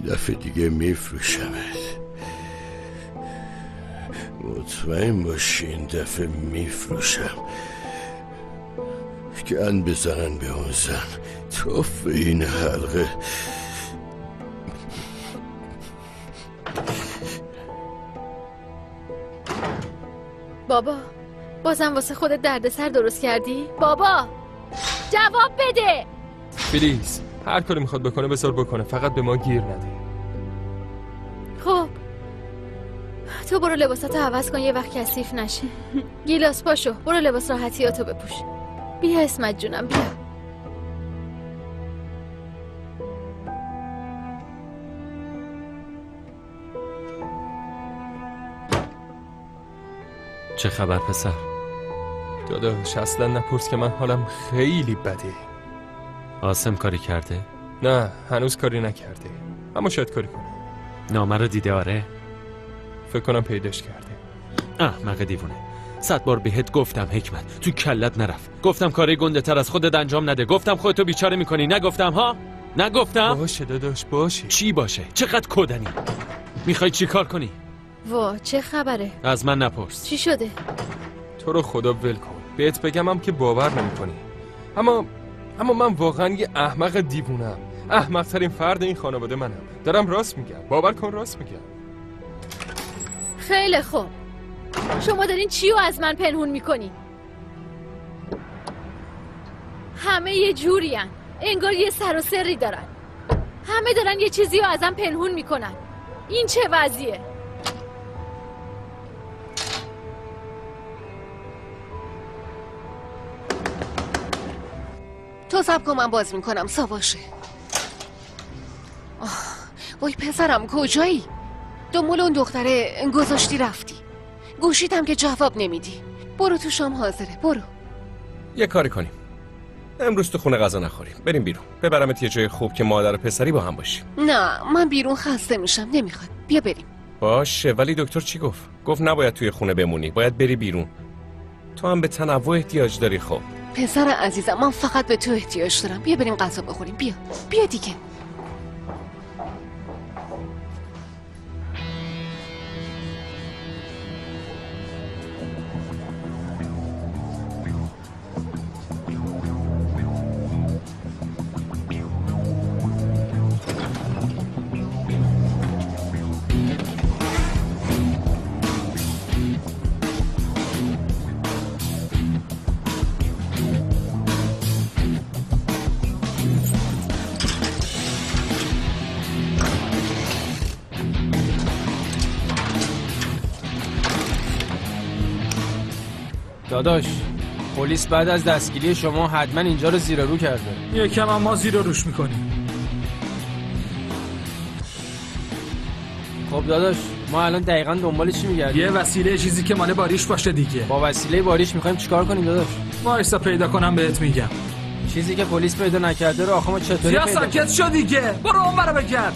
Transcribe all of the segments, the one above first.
دفعه دیگه میفروشمت. مطمئن باشی این دفعه میفروشم. گند بزنن به اون زن، توف این حلقه. بابا بازم واسه خودت دردسر درست کردی؟ بابا جواب بده. پلیز هر کاری میخواد بکنه بذار بکنه، فقط به ما گیر نده. خب تو برو لباساتو عوض کن یه وقت کثیف نشه. گیلاس پاشو برو لباس راحتیاتو بپوش. بیا اسمت جونم بیا. چه خبر پسر؟ داداش اصلا نپرس که من حالم خیلی بده. آسم کاری کرده؟ نه هنوز کاری نکرده، اما شاید کاری کنه. نامه رو دیده؟ آره فکر کنم پیداش کرده. احمق دیوونه، 100 بار بهت گفتم حکمت، تو کلت نرفت. گفتم کاری گنده تر از خودت انجام نده. گفتم خودتو بیچاره میکنی. نگفتم ها؟ نگفتم؟ باشه داداش باشه. چی باشه؟ چقدر کدنی؟ میخوای چی کار کنی؟ وا چه خبره؟ از من نپرس. چی شده؟ تو رو خدا ول کن. بهت بگم هم که باور نمی‌کنی. اما من واقعا یه احمق دیوونم. احمق ترین فرد این خانواده منم. دارم راست میگم. باور کن راست میگم. خیلی خوب. شما دارین چی رو از من پنهون میکنی؟ همه یه جورین. انگار یه سر و سری دارن. همه دارن یه چیزی رو ازم پنهون میکنن. این چه وضعیه؟ تو صبر کن من باز میکنم ساواشه. وای پسرم کجایی؟ دنبال اون دختره گذاشتی رفتی. گوشیتم که جواب نمیدی. برو تو شام حاضره برو. یه کاری کنیم امروز تو خونه غذا نخوریم، بریم بیرون. ببرمت یه جای خوب که مادر و پسری با هم باشیم. نه من بیرون خسته میشم نمیخواد. بیا بریم. باشه ولی دکتر چی گفت؟ گفت نباید توی خونه بمونی، باید بری بیرون. تو هم به تنوع احتیاج داری. خب پسر عزیزم من فقط به تو احتیاج دارم. بیا بریم غذا بخوریم. بیا دیگه. داداش پلیس بعد از دستگیری شما حتما اینجا رو زیر رو کرده. یکم هم ما زیر روش میکنیم. خب داداش ما الان دقیقاً دنبال چی میگردیم؟ یه وسیله چیزی که مال باریش باشه دیگه. با وسیله باریش میخوایم چیکار کنیم داداش؟ وایسا پیدا کنم بهت میگم. چیزی که پلیس پیدا نکرده رو آخه ما چطوری یا پیدا ساکت شو دیگه. برو اون برو بگرد.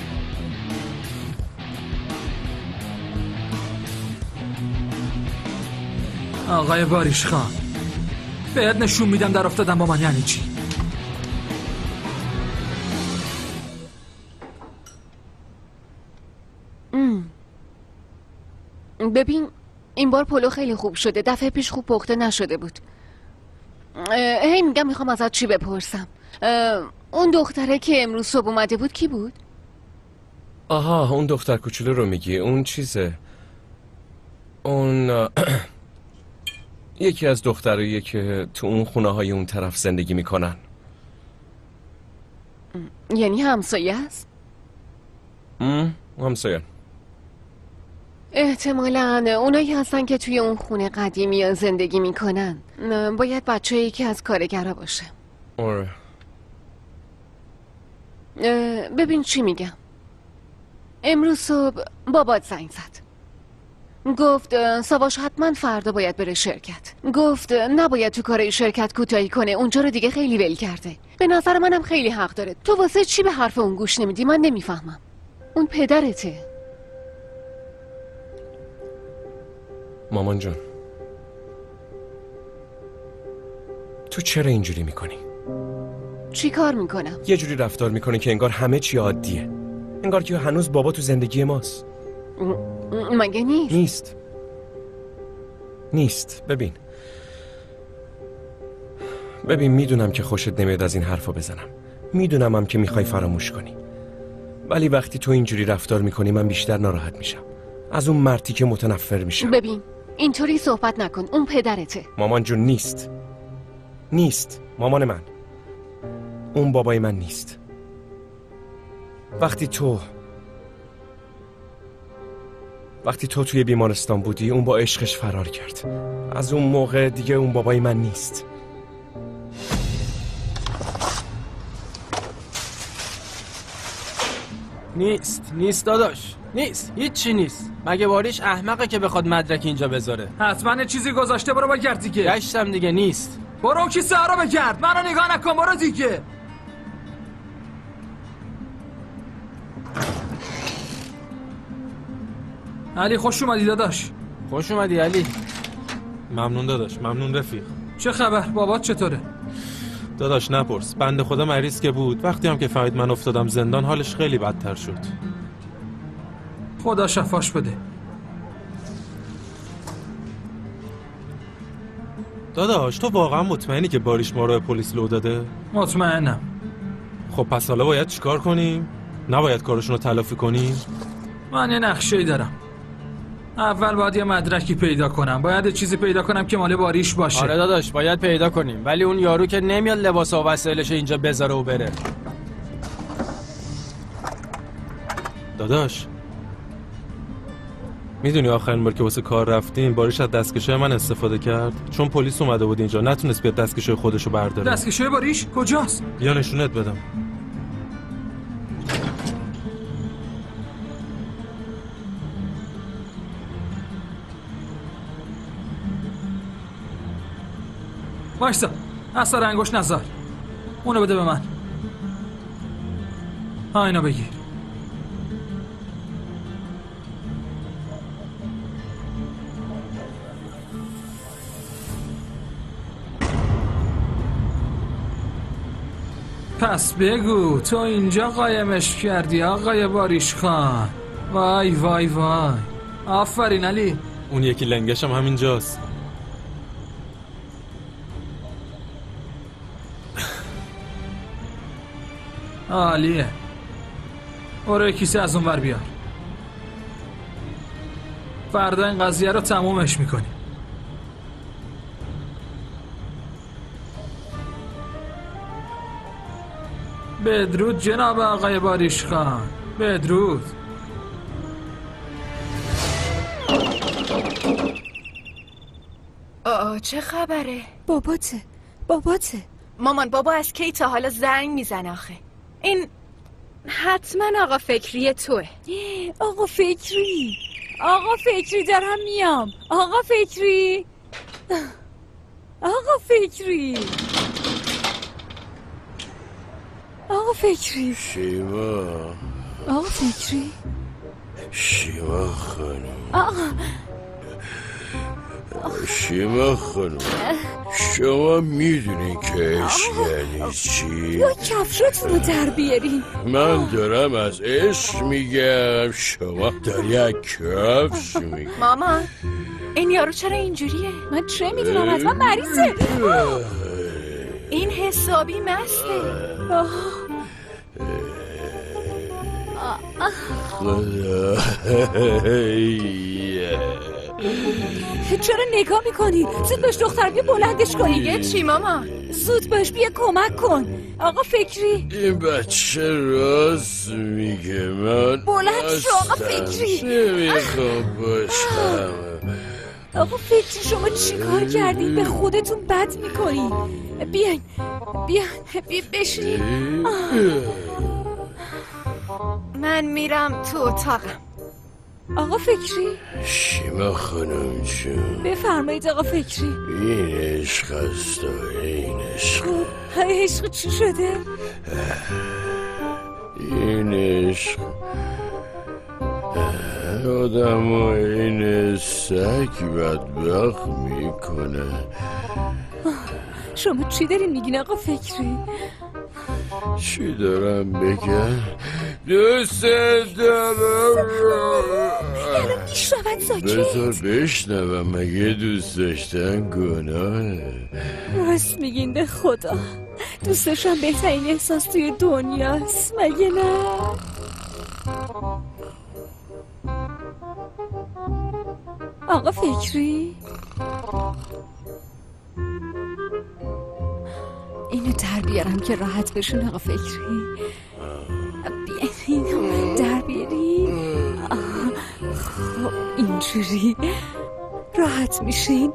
آقای باریش خان بهت نشون میدم در افتادم با من یعنی چی. ببین این بار پلو خیلی خوب شده. دفعه پیش خوب پخته نشده بود. هی میگم میخوام ازت چی بپرسم. اون دختره که امروز صبح اومده بود کی بود؟ آها اون دختر کوچولو رو میگی. اون چیزه اون یکی از دختراییه که تو اون خونه های اون طرف زندگی میکنن. یعنی همسایه است؟ همسایه. احتمالاً اونایی هستن که توی اون خونه قدیمی زندگی میکنن. باید بچه یکی از کارگرها باشه. آره. ببین چی میگم. امروز صبح بابات زنگ زد. گفت ساواش حتما فردا باید بره شرکت. گفت نباید تو کارای شرکت کوتاهی کنه. اونجا رو دیگه خیلی ول کرده. به نظر منم خیلی حق داره. تو واسه چی به حرف اون گوش نمیدی؟ من نمیفهمم. اون پدرته. مامان جان تو چرا اینجوری میکنی؟ چی کار میکنم؟ یه جوری رفتار میکنی که انگار همه چی عادیه. انگار که هنوز بابا تو زندگی ماست. مگه نیست؟ نیست. ببین میدونم که خوشت نمیاد از این حرفا بزنم، میدونم هم که میخوای فراموش کنی، ولی وقتی تو اینجوری رفتار میکنی من بیشتر ناراحت میشم، از اون مرتی که متنفر میشم. ببین اینطوری صحبت نکن، اون پدرته. مامان جون نیست مامان من، اون بابای من نیست. وقتی تو توی بیمارستان بودی اون با عشقش فرار کرد، از اون موقع دیگه اون بابای من نیست. نیست داداش، نیست، هیچی نیست. مگه باریش احمقه که بخواد مدرک اینجا بذاره؟ حتما چیزی گذاشته، برو بگرد دیگه. گشتم دیگه، نیست. برو کیسه ها رو بگرد، منو نگاه نکن، برو دیگه. علی خوش اومدی داداش. خوش اومدی علی. ممنون داداش، ممنون رفیق. چه خبر؟ بابات چطوره؟ داداش نپرس، بنده خدا مریض که بود، وقتی هم که فهمید من افتادم زندان حالش خیلی بدتر شد. خدا شفاش بده. داداش تو واقعا مطمئنی که باریش ما رو به پلیس لو داده؟ مطمئنم. خب پس حالا باید چیکار کنیم؟ نباید کارشون رو تلافی کنیم؟ من یه نقشه‌ای دارم. اول باید یه مدرکی پیدا کنم، باید یه چیزی پیدا کنم که مال باریش باشه. آره داداش باید پیدا کنیم، ولی اون یارو که نمیاد لباس و وسایلش اینجا بذاره و بره. داداش میدونی آخرین بار که واسه کار رفتیم باریش از دستکشوی من استفاده کرد، چون پلیس اومده بود اینجا نتونست بیاد دستکشوی خودشو برداره. دستکشوی باریش کجاست؟ یا نشونت بدم. وایسا، اثر انگشت نذار، اونو بده به من. اینو بگیر. پس بگو تو اینجا قایمش کردی آقای باریش خان؟ وای وای وای، آفرین علی. اون یکی لنگش هم همینجاست. عالیه، برو کیسه از اون ور بیار. فردا این قضیه رو تمومش میکنی. بدرود جناب آقای باریش خان، بدرود. چه خبره؟ باباته. مامان بابا از کی تا حالا زنگ میزنه آخه؟ این حتما آقا فکری توه. آقا فکری دارم میام. آقا فکری شیما خانم. شیما خانم شما میدونی که عشق یعنی چی؟ یا کفشاتون رو در بیارین. من دارم از عشق میگم، شما داری از کفش میگی. مامان این یارو چرا اینجوریه؟ من چه میدونم، حتما مریضه. این حسابی مسته. چرا نگاه میکنی؟ زود باش دختر بیا بلندش کنی. دیگه چی ماما؟ زود باش بیا کمک کن. آقا فکری این بچه راست میگه، من بلند شو آقا فکری. نمیخوام باشم. آقا فکری شما چی کار کردین؟ به خودتون بد میکنین. بیاین بشین. من میرم تو اتاقم. آقا فکری. شیما خانم جون بفرمایید آقا فکری. این عشق است و این عشق. عشق چی شده؟ این عشق آدم و این سگ بدبخت میکنه. شما چی دارین میگین آقا فکری؟ چی دارم بگم؟ دوست دارم. الان میشنود ساکت. بذار بشنوم، مگه دوست داشتن گناهه؟ راست میگین به خدا، دوست داشتم بهترین احساس توی دنیاست، مگه نه؟ آقا فکری؟ اینو در بیارم که راحت بشون آقا فکری. اینو در بیاری. خب اینجوری راحت میشین.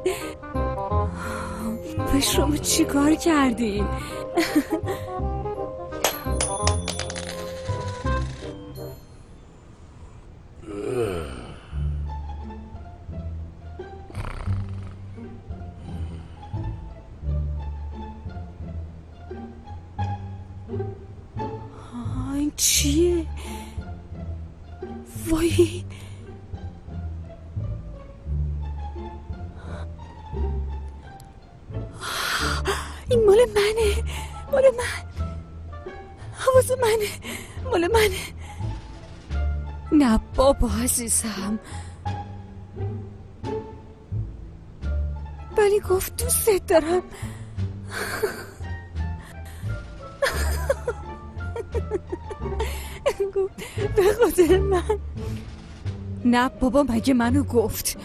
به شما چی کار کردین؟ این چیه؟ وای این مال منه، مال من، حواظ منه، مال منه. نه بابا عزیزم، ولی گفت دوستت دارم. گفت به خاطر من. نه بابا مگه منو گفت؟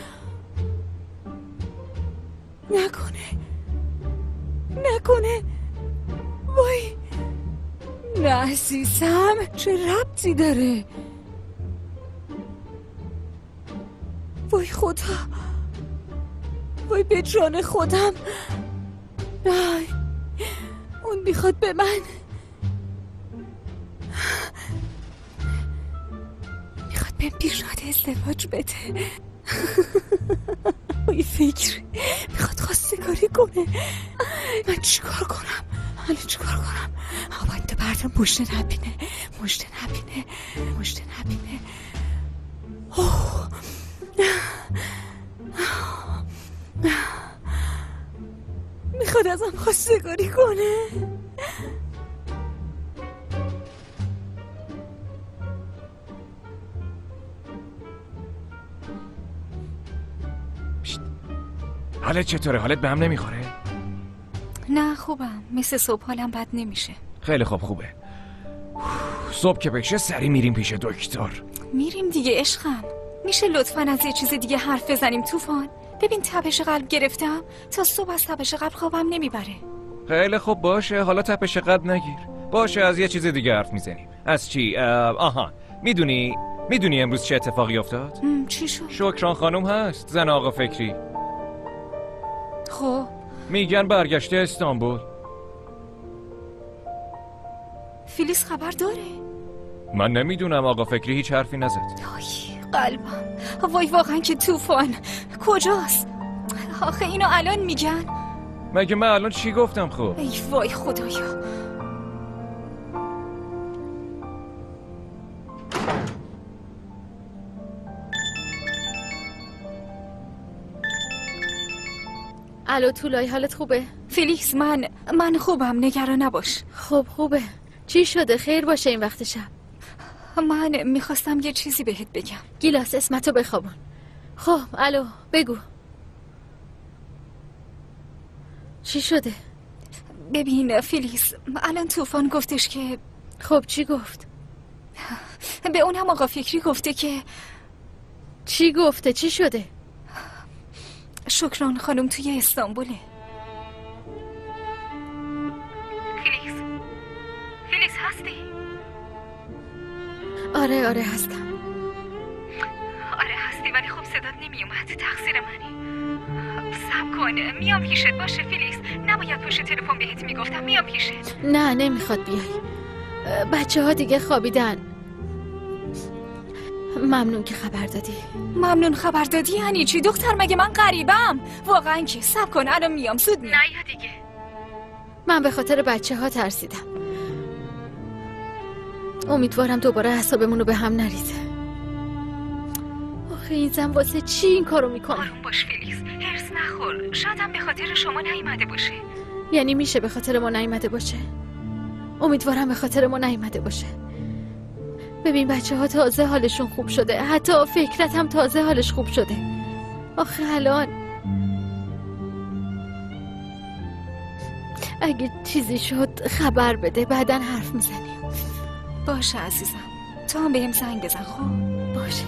نکنه وای نه عزیزم، چه ربطی داره؟ وای خدا، وای به جان خودم. نه اون میخواد به من، میخواد به پیشنهاد ازدواج بده. وای فکر میخواد خواستگاری کنه. من چیکار کنم؟ الان چیکار کنم؟ باید تو بردم مژده نبینه. میخواد ازم خواستگاری کنه. حالت چطوره؟ حالت به هم نمیخوره؟ نه خوبم، مثل صبح حالم بد نمیشه. خیلی خوبه. صبح که بشه سری میریم پیش دکتر. میریم دیگه عشقم. میشه لطفاً از یه چیز دیگه حرف بزنیم طوفان؟ ببین تپش قلب گرفتم، تا صبح از تپش قلب خوابم نمیبره. خیلی خوب باشه، حالا تپش قلب نگیر. باشه از یه چیز دیگه حرف میزنیم. از چی؟ آها میدونی امروز چه اتفاقی افتاد؟ چی شد؟ شکران خانم هست، زن آقا فکری. خب میگن برگشته استانبول. فیلیس خبر داره؟ من نمیدونم، آقا فکری هیچ حرفی نزد. آی قلبم، وای واقعا که طوفان کجاست؟ آخه اینو الان میگن. مگه من الان چی گفتم؟ خب ای وای خدایا. الو طولای، حالت خوبه؟ فیلیکس من خوبم، نگران نباش. خب خوبه. چی شده؟ خیر باشه این وقت شب. من میخواستم یه چیزی بهت بگم. گیلاس اسمتو بخوابون. خب الو بگو چی شده؟ ببین فیلیس، الان طوفان گفتش که... خب چی گفت؟ به اونم آقا فکری گفته که... چی گفته؟ چی شده؟ شکران خانم توی استانبوله. فیلیس هستی؟ آره هستم. آره هستی ولی خب صدات نمیومد، تقصیر منی. صبر کن میام پیشت. باشه فیلیس، نباید پشت تلفن بهت میگفتم. میام پیشت. نه نمیخواد بیای، بچه ها دیگه خوابیدن. ممنون که خبر دادی. ممنون خبر دادی یعنی چی دختر؟ مگه من غریبم؟ واقعا که صبر کن الان میام، زود میام. نه یا دیگه من به خاطر بچه ها ترسیدم. امیدوارم دوباره اعصابمونو به هم نریزه. آخه این زن واسه چی این کارو میکنه؟ آروم باش فیلیس، هرس نخور. شایدم به خاطر شما نیومده باشه. یعنی میشه به خاطر ما نیومده باشه؟ امیدوارم به خاطر ما نیومده باشه. ببین بچه ها تازه حالشون خوب شده، حتی فکرت هم تازه حالش خوب شده. آخه الان اگه چیزی شد خبر بده، بعدن حرف میزنیم. باشه عزیزم، تو هم بهم زنگ بزن. خب باشه.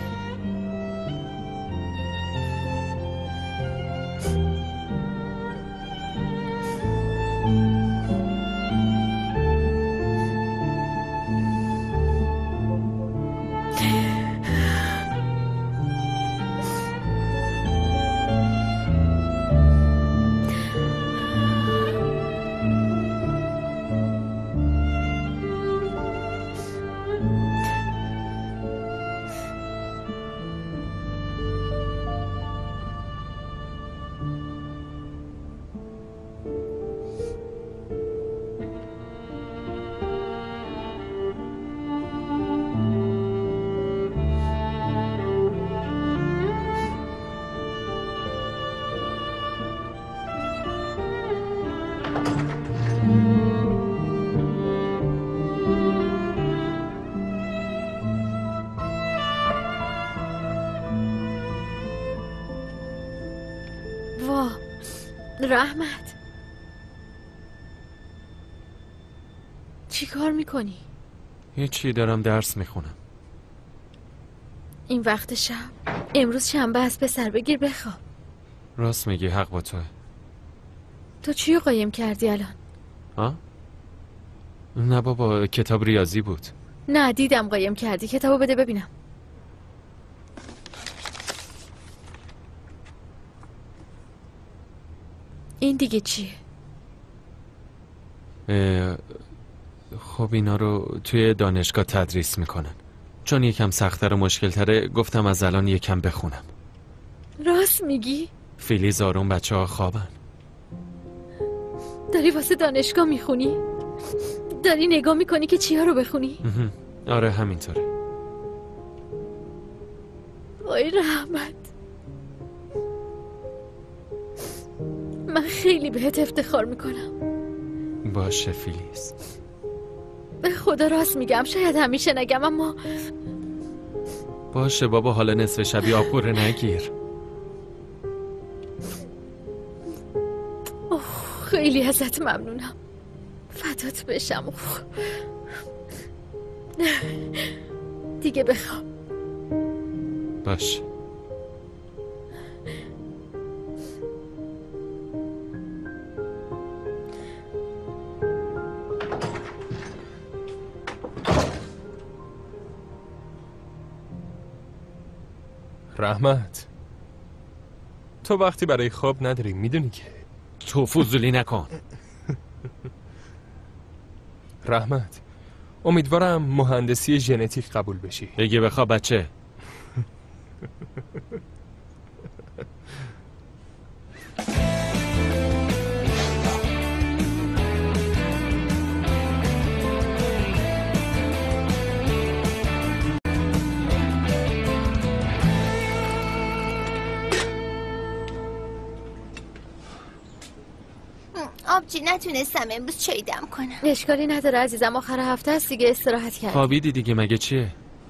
رحمت، چی کار میکنی؟ هیچی، دارم درس میخونم. این وقت شب؟ امروز شنبه است پسر، بگیر بخواب. راست میگی، حق با توه. تو چی رو قایم کردی الان؟ ها؟ نه بابا، کتاب ریاضی بود. نه دیدم قایم کردی، کتابو بده ببینم. این دیگه چیه؟ خب اینا رو توی دانشگاه تدریس میکنن. چون یکم سخت‌تر و مشکل‌تره گفتم از الان یکم بخونم. راست میگی؟ فیلیز آروم، بچه ها خوابن. داری واسه دانشگاه میخونی؟ داری نگاه میکنی که چیا رو بخونی؟ آره همینطوره. آی رحمت، من خیلی بهت افتخار میکنم. باشه فیلیز. به خدا راست میگم، شاید همیشه نگم اما باشه بابا، حالا نصف شبی آبقوره نگیر. خیلی ازت ممنونم، فدات بشم. دیگه بخواب. باشه. رحمت، تو وقتی برای خواب نداری، میدونی که. تو فضولی نکن. رحمت، امیدوارم مهندسی ژنتیک قبول بشی. بگی بخواب بچه. آبجی نتونستم امروز چای دم کنم. اشکالی نداره عزیزم، آخر هفته است دیگه، استراحت کرد. خوابیدی دیگه، مگه چیه؟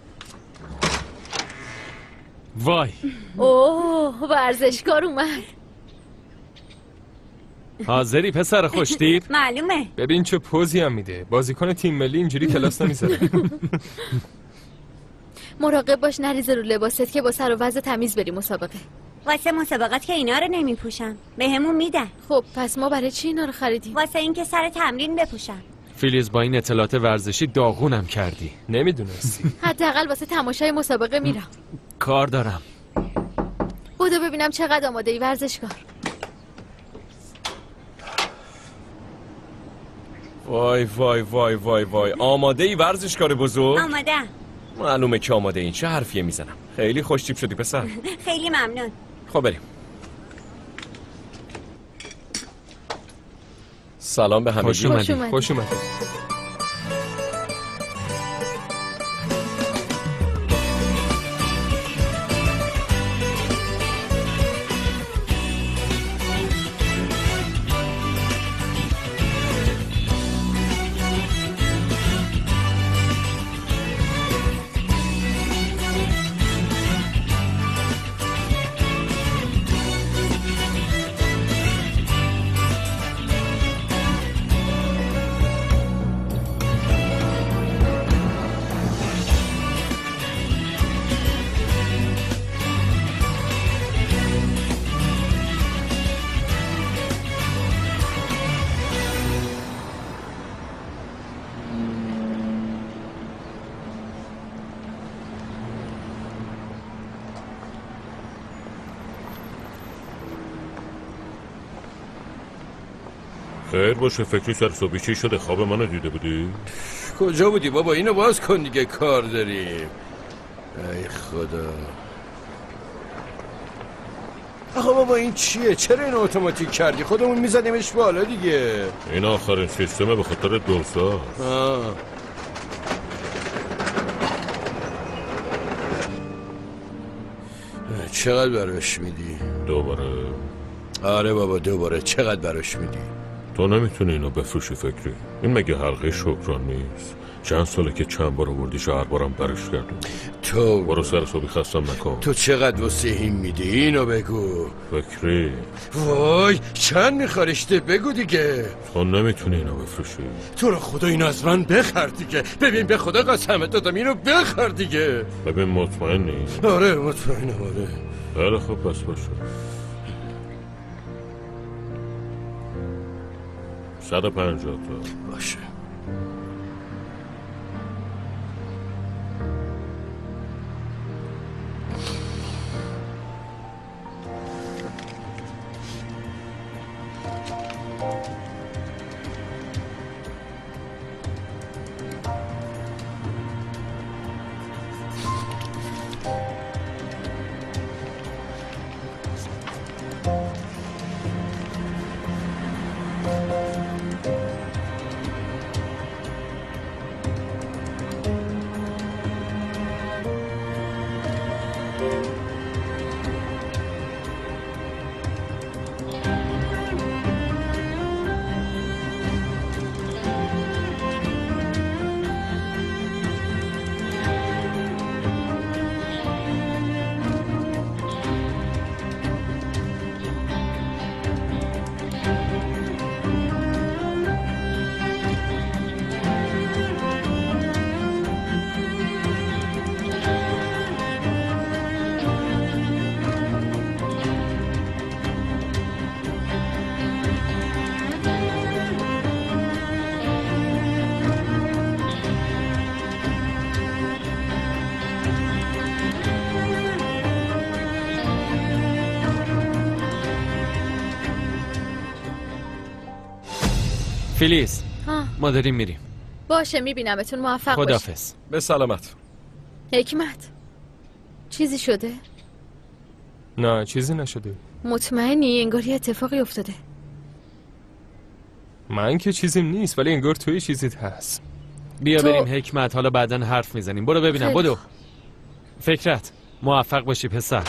وای. اوه، ورزشکار اومد. حاضری پسر خوشتیپ؟ معلومه. ببین چه پوزی هم میده، بازیکن تیم ملی اینجوری کلاس نمیذاره. مراقب باش نریزه رو لباست که با سر و وضع تمیز بری مسابقه. واسه مسابقات که اینا رو نمیپوشم، بهمون میدن. خب پس ما برای چی اینا رو خریدیم؟ واسه اینکه سر تمرین بپوشم. فیلیز، با این اطلاعات ورزشی داغونم کردی. نمیدونستی. حداقل واسه تماشای مسابقه میرم. کار دارم. بودو ببینم چقدر آماده ای ورزشکار. وای وای وای وای وای، آماده ای ورزشکار بزرگ؟ آماده. معلومه که آماده. این چه حرفیه میزنم؟ خیلی خوشتیپ شدی پسر. خیلی ممنون. خب بریم. سلام به همگی. خوش اومدی. خوش اومدی. خیر باشه. فکری سر صبحی چی شده؟ خواب منو دیده بودی؟ کجا بودی بابا؟ اینو باز کن دیگه، کار داریم. ای خدا. آقا بابا این چیه؟ چرا اینو اتوماتیک کردی؟ خودمون میزنیمش بالا دیگه. این آخرین سیستمه به خاطر دوسا. چقدر براش میدی؟ دوباره؟ آره بابا دوباره. چقدر براش میدی؟ تو نمیتونی اینو بفروشی فکری. این مگه حلقه شکران نیست؟ چند ساله که چند بار آوردیش و هر بارم برش کردم. تو برو سر صبحی خستم نکن. تو چقدر واسه این میدی؟ اینو بگو. فکری وای چند میخوریشته؟ بگو دیگه. تو نمیتونی اینو بفروشی. تو رو خدا اینو از من بخر دیگه. ببین به خدا قسمت دادم اینو بخر دیگه. ببین مطمئن نیست؟ آره مطمئنم. آره خیلی خوب پس باشه. 150 تا باشه. فیلیس ما داریم میریم. باشه میبینمتون. موفق باشید. خداحافظ. به سلامت. حکمت چیزی شده؟ نه چیزی نشده. مطمئنی؟ انگار یه اتفاقی افتاده. من که چیزیم نیست ولی انگار توی چیزیت هست. بیا بریم حکمت، حالا بعدن حرف میزنیم. برو ببینم. بدو. فکرت موفق باشی پسر.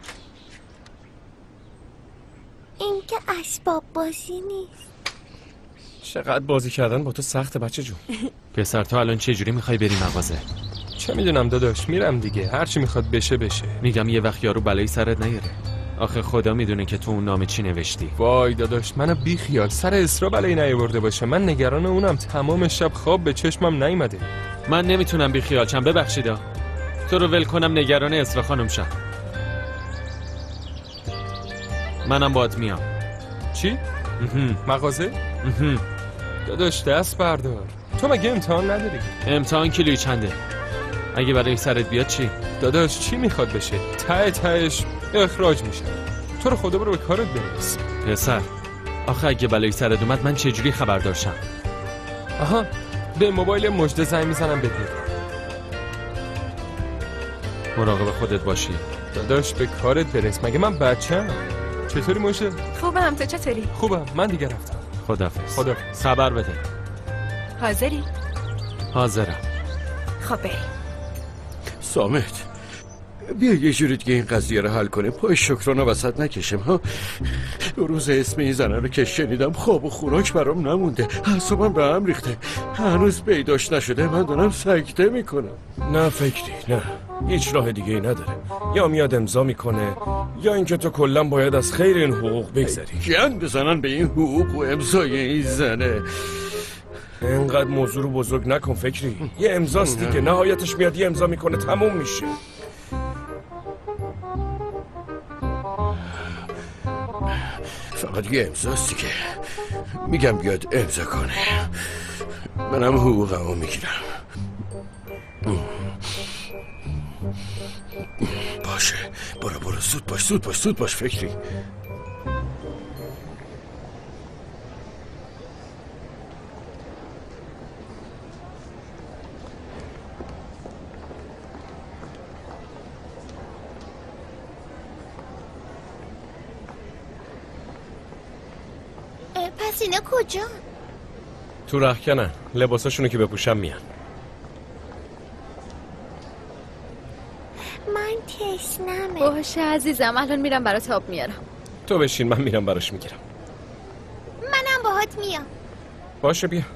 این که اسباب بازی نیست. چقدر بازی کردن با تو سخته بچه جون. پسر تو الان چه جوری میخوای بری مغازه؟ چه میدونم داداش، میرم دیگه. هرچی میخواد بشه بشه. میگم یه وقت یارو بلایی سرت نیاره. آخه خدا میدونه که تو اون نامه چی نوشتی. وای داداش منو بی خیال، سر اسرا بلایی نیاورده باشه. من نگران اونم. تمام شب خواب به چشمم نیومده. من نمیتونم بی خیال شم. ببخشیدا. تو رو ول کنم نگران اسرا خانم شم. منم باهات میام. چی؟ مغازه؟ داداش دست بردار. تو مگه امتحان نداری؟ امتحان کیلویی چنده؟ اگه برای سرت بیاد چی؟ داداش چی میخواد بشه؟ تهش اخراج میشه. تو رو خدا برو به کارت برس. پسر آخه اگه بلایی سرت اومد من چجوری خبر داشتم؟ آها به موبایل مجده زنگ میزنم بگیر. مراقب خودت باشی. داداش به کارت برس. مگه من بچه‌ام؟ چطوری مجده؟ خوبم. تو چطوری؟ خوبم. من دیگه رفتم. خداحافظ. خداحافظ. خبر بده. حاضری؟ حاضرم. خب بریم. سامت بیا یه جوری دیگه این قضیه رو حل کنیم. پای شکرانه وسط نکشیم ها. روز اسم این زنه رو که شنیدم خواب و خوراک برام نمونده. اعصابم به هم ریخته. هنوز پیداش نشده. من دارم سکته میکنم. نه فکری نه، هیچ راه دیگه ای نداره. یا میاد امضا میکنه یا اینکه تو کلا باید از خیر این حقوق بگذری. گند بزنن به این حقوق و امضای این زنه. اینقدر موضوع رو بزرگ نکن فکری. یه امضاست دیگه. نهایتش میاد یه امضا میکنه تموم میشه. فقط یه امضاست دیگه. میگم بیاد امضا کنه. منم حقوقمو میگیرم. باشه برو زود باش فکری. پس اینا کجا؟ تو رختکنن. لباساشونو که بپوشم میان. من تشنمه. باشه عزیزم، الان میرم برات آب میارم. تو بشین، من میرم براش میگیرم. منم باهات میام. باشه بیا.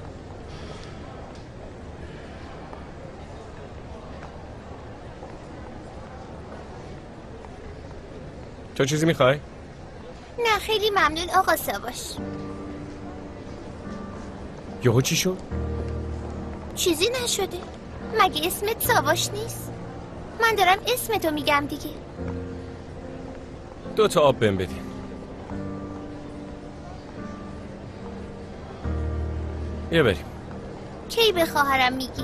تو چیزی میخوای؟ نه خیلی ممنون آقا ساواش. یهو چی شد؟ چیزی نشده. مگه اسمت ساواش نیست؟ من دارم اسمتو میگم دیگه. 2 تا آب بهم بدین. بیا بریم. کی به خواهرم میگی؟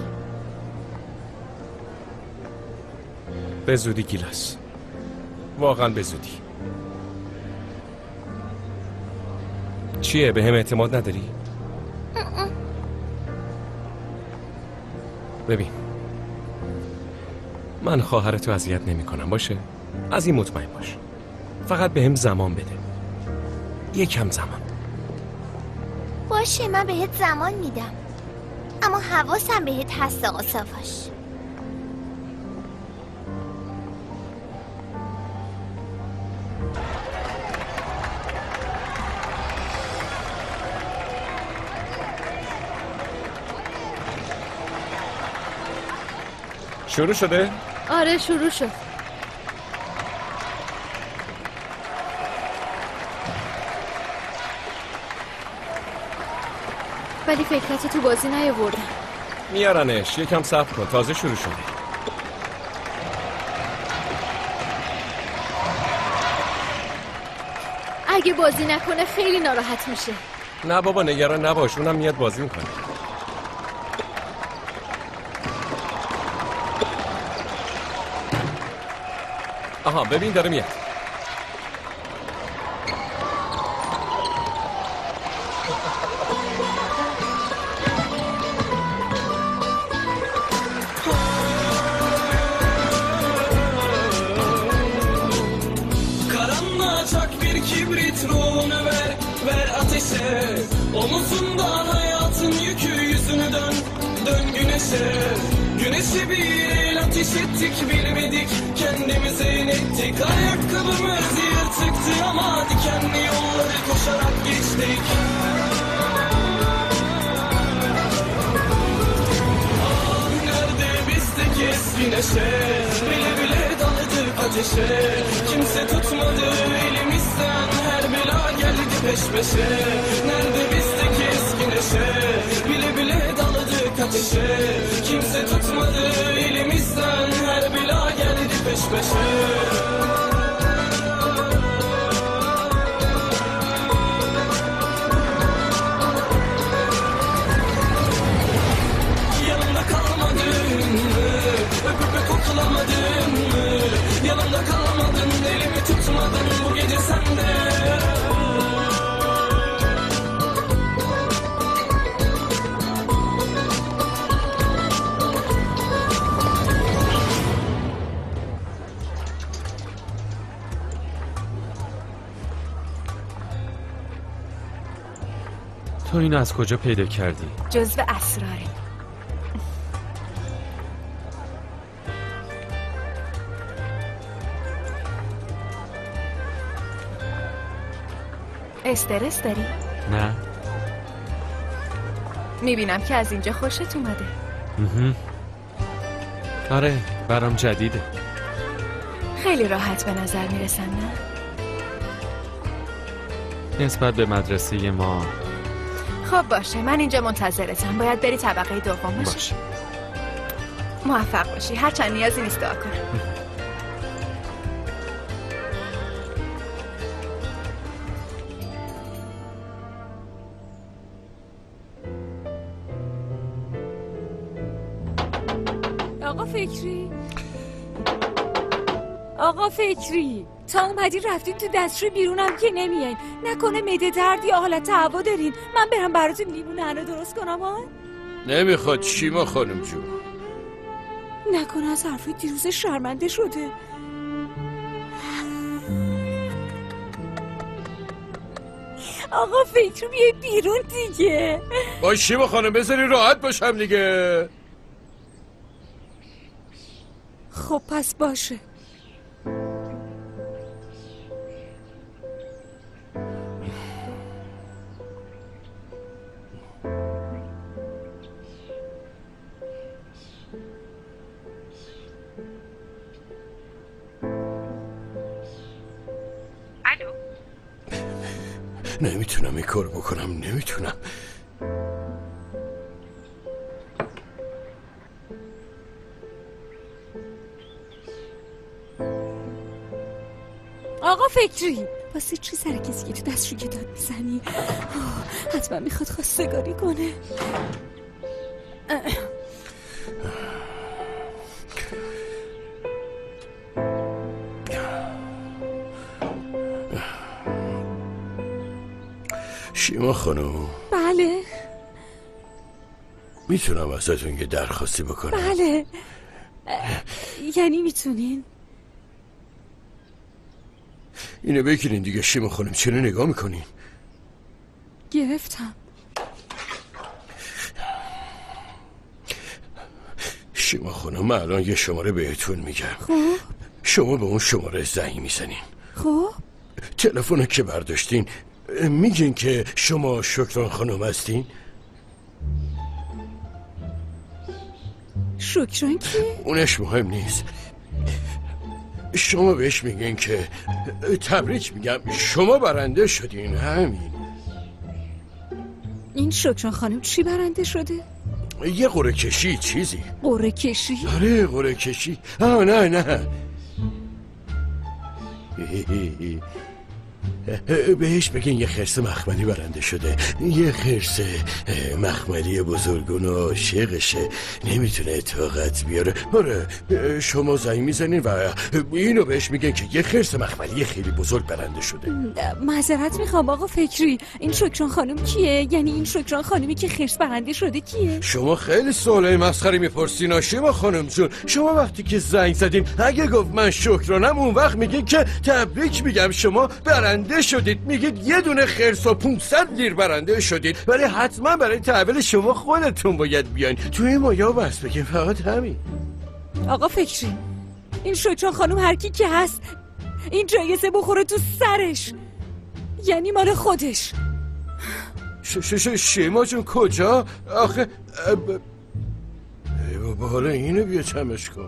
به زودی گیلاس. واقعا به زودی. چیه؟ به هم اعتماد نداری؟ ببین، من خواهرتو اذیت نمی کنم باشه؟ از این مطمئن باش. فقط به هم زمان بده. یکم زمان. باشه من بهت زمان میدم، اما حواسم بهت هست آقا ساواش. شروع شده؟ آره شروع شد. ولی فکرتو تو بازی نیاوردم. میارنش، یکم صبر کن، تازه شروع شده. اگه بازی نکنه خیلی ناراحت میشه. نه بابا نگران نباش، اونم میاد بازی میکنه. آها ببین داره میاد. Karanlığa çak bir kibrit, ruhunu ver ateşe. Omuzundan hayatın yükü, yüzünü dön güneşe. Güneşe bir el ateş ettik, bilmedik kendimize inettik. Ayakkabımız yırtıktı ama dikenli yolları koşarak geçtik. Ah nerede bizdeki eski neşe, bile bile daldık ateşe. Kimse tutmadı elimizden, her bela geldi peş peşe. Nerede bizdeki eski neşe, bile bile daldık ateşe. Kimse tutmadı elimizden, her bela geldi peş peşe. Yanımda kalmadın mı? Öpüp koklamadın mı? Yanımda kalmadın, elimi tutmadın bu gece sende. تو اینو از کجا پیدا کردی؟ جزو اسراره. استرس داری؟ نه. میبینم که از اینجا خوشت اومده. آره برام جدیده. خیلی راحت به نظر میرسن نه؟ نسبت به مدرسه ما. خب باشه من اینجا منتظرتم. باید بری طبقه دوم باشی. موفق باشی. هرچند نیازی نیست دعا کنم. آقا فکری تا اومدین رفتین تو دستشوی بیرونم که نمیاین. نکنه معده درد یا حالت هوا دارین؟ من برم براتون لیمون نعنا درست کنم ها؟ نمیخواد شیما خانم جون. نکنه از حرفای دیروز شرمنده شده. آقا فکر بیای بیرون دیگه. با شیما خانم بذاری راحت باشم دیگه. خب پس باشه. نمیتونم این کار بکنم، نمیتونم. آقا فکری واسه چی سر کسی که تو دستشو که داد میزنی؟ حتما میخواد خواستگاری کنه. شیما خانم. بله. میتونم ازتون یه درخواستی بکنم؟ بله. یعنی میتونین؟ اینو بگیرین دیگه شیما خانم، چرا نگاه میکنین؟ گرفتم. شیما خانم من الان یه شماره بهتون میگم. خب شما به اون شماره زنگ میزنین. خب تلفن که برداشتین میگین که شما شکران خانم هستین؟ شکران کیه؟ اونش مهم نیست. شما بهش میگین که تبریک میگم شما برنده شدین. همین. این شکران خانم چی برنده شده؟ یه قرعه کشی چیزی. قرعه کشی؟ آره قرعه کشی. نه بهش بگین یه خرس مخملی برنده شده. یه خرس مخملی بزرگون و عاشقشه، نمیتونه طاقت بیاره. آره شما زنگ میزنین و اینو بهش میگن که یه خرس مخملی خیلی بزرگ برنده شده. معذرت میخوام آقا فکری، این شکران خانم کیه؟ یعنی این شکران خانمی که خرس برنده شده کیه؟ شما خیلی سوالای مسخره میپرسین شیما خانم جون. شما وقتی که زنگ زدین اگه گفت من شکرانم، اون وقت میگین که تبریک میگم شما برنده شدید. میگید یه دونه خرس و 500 لیر برنده شدید، ولی حتما برای تحویل شما خودتون باید بیاین توی مایا بس بگین. فقط همین. آقا فکری این شکران خانم هر کی که هست این جایزه بخوره تو سرش، یعنی مال خودش. شیما جون کجا؟ آخه ای بابا حالا اینو بیا چمش کن.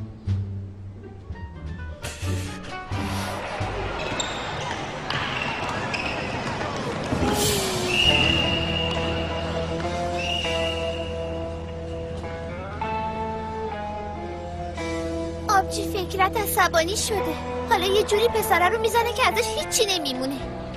آبجی فکرت عصبانی شده. حالا یه جوری پسره رو میزنه که ازش هیچی نمیمونه.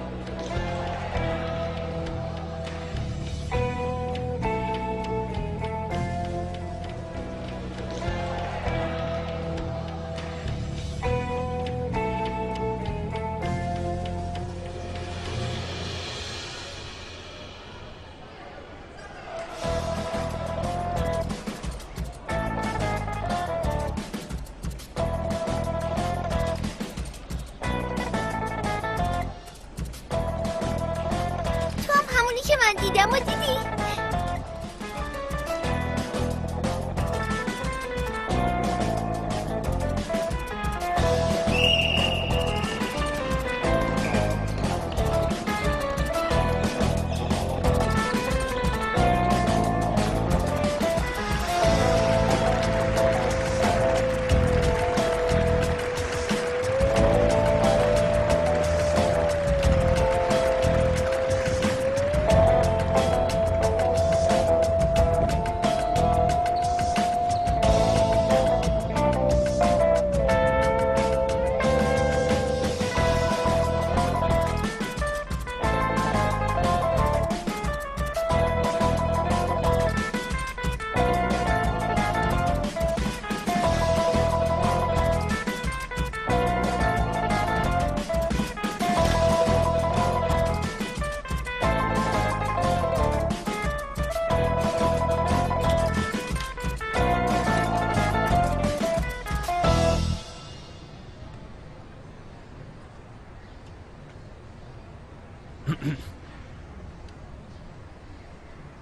دیدم و دیدی؟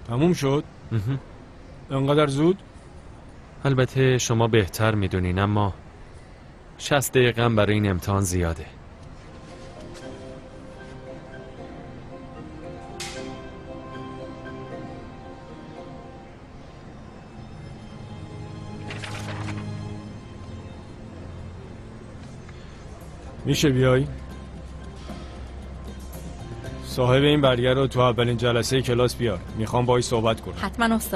تموم شد؟ انقدر زود؟ البته شما بهتر میدونین، اما 60 دقیقه برای این امتحان زیاده. میشه بیای؟ صاحب این برگر رو تو اولین جلسه کلاس بیار. میخوام باهاش صحبت کنم. حتما استاد.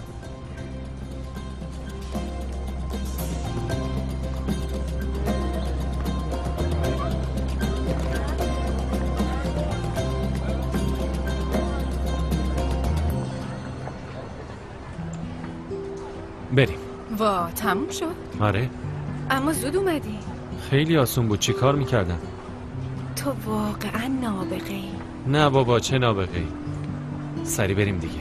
بریم. وا تموم شد؟ آره. اما زود اومدی. خیلی آسون بود. چی کار میکردم؟ تو واقعا نابغه ای. نه بابا، چه نابغه ای. سری بریم دیگه.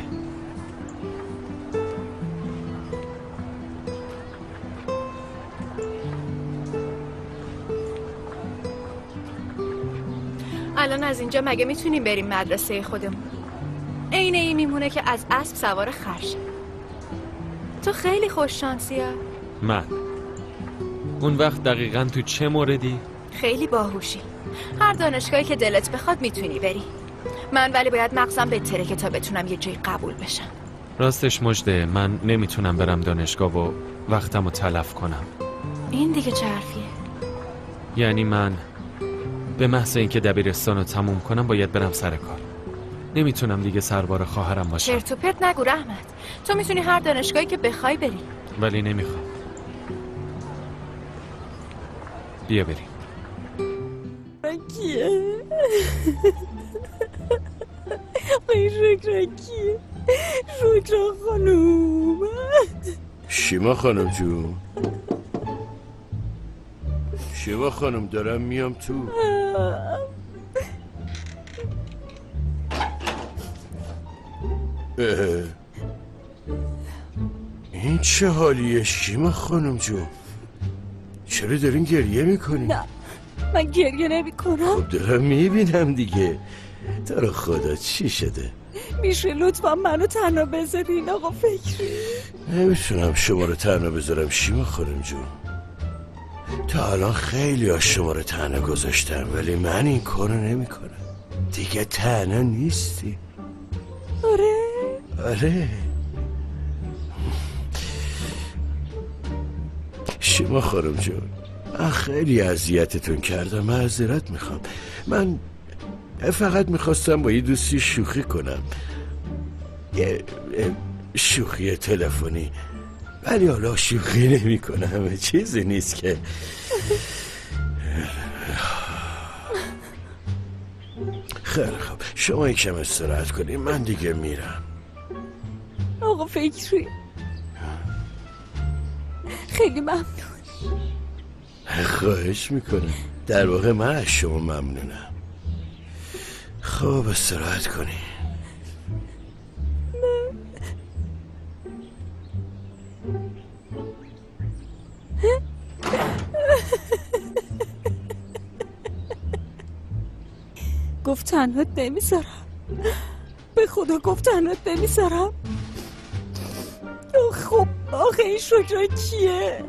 الان از اینجا مگه میتونیم بریم مدرسه خودمون؟ عین این میمونه که از اسب سوار خر. تو خیلی خوش شانسیه. من اون وقت دقیقاً تو چه موردی؟ خیلی باهوشی. هر دانشگاهی که دلت بخواد میتونی بری. من ولی باید مغزم بهتره که تا بتونم یه جایی قبول بشم. راستش مژده، من نمیتونم برم دانشگاه و وقتمو تلف کنم. این دیگه چه حرفیه؟ یعنی من به محض اینکه دبیرستان رو تموم کنم باید برم سر کار. نمیتونم دیگه سربار خواهرم باشم. چرت و پرت نگو رحمت. تو میتونی هر دانشگاهی که بخوای بری. ولی نمیخوام. بیا بریم. کیه؟ آقای شکر کیه؟ شکر خانوم. شیما خانم جون، شیما خانم دارم میام تو. این چه حالیه شیما خانم جون؟ چرا دارین گریه میکنین؟ نه من گریه نمی کنم. خب دارم میبینم دیگه. تو رو خدا چی شده؟ میشه لطفا منو تنها بذارین آقا فکری؟ نمیتونم شما رو تنها بذارم شیما خانم جون. تا الان خیلی ها شما رو تنها گذاشتم، ولی من این کارو نمیکنم. دیگه تنها نیستی. آره شیما خانم جون، من خیلی اذیتتون کردم، معذرت میخوام. من فقط میخواستم با یه دوستی شوخی کنم، یه شوخی تلفنی، ولی حالا شوخی نمی کنم، چیزی نیست که. خیلی خوب، شما یکم استراحت کنید، من دیگه میرم. آقا فکری خیلی ممنون. خواهش میکنم. در واقع من از شما ممنونم. خب استراحت کنی. گفت تنهات نمیذارم. به خدا گفت تنهات نمیذارم. خب آخه این شکر کیه؟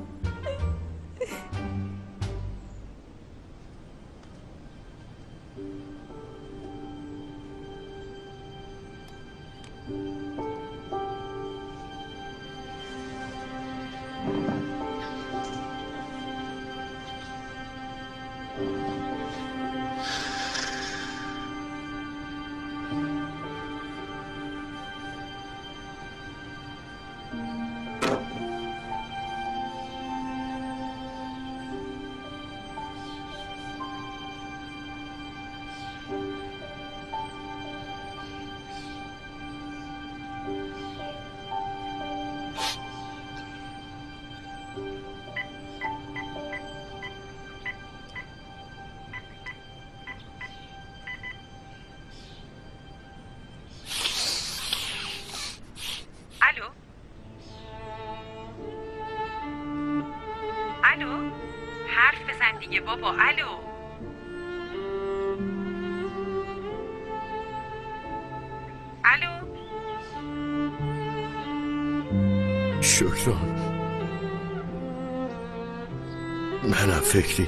الو حرف بزن دیگه بابا. الو الو شکران، منم فکری.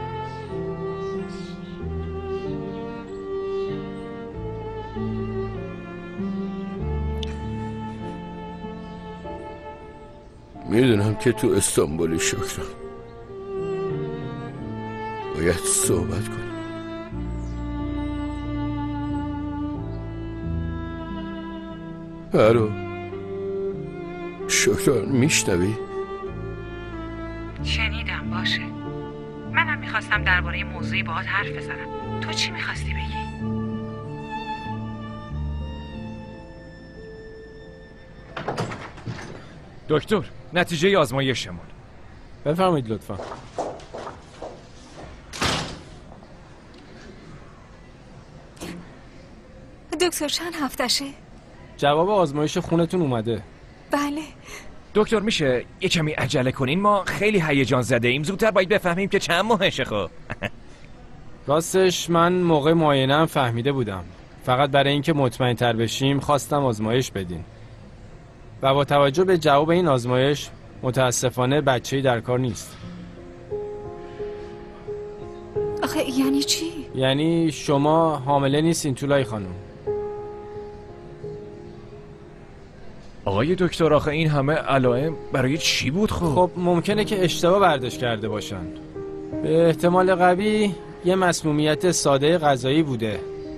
میدونم که تو استانبولی شکران، باید صحبت کنی. الو شکران، میشنوی؟ شنیدم. باشه، منم میخواستم درباره موضوعی باهات حرف بزنم. تو چی میخواستی بگی؟ دکتر، نتیجه آزمایشمون. بفرمایید لطفا. دکتر چند هفتشه؟ جواب آزمایش خونتون اومده. بله. دکتر میشه یه کمی عجله کنین؟ ما خیلی هیجان زده ایم، زودتر باید بفهمیم که چند ماهشه. خب راستش من موقع معاینه‌ام فهمیده بودم، فقط برای اینکه مطمئن تر بشیم خواستم آزمایش بدین و با توجه به جواب این آزمایش متاسفانه بچه‌ای در کار نیست. آخه یعنی چی؟ یعنی شما حامله نیستین طولای خانم. آقای دکتر، آخه این همه علائم برای چی بود؟ خب ممکنه که اشتباه برداشت کرده باشن. به احتمال قوی یه مسمومیت ساده غذایی بوده.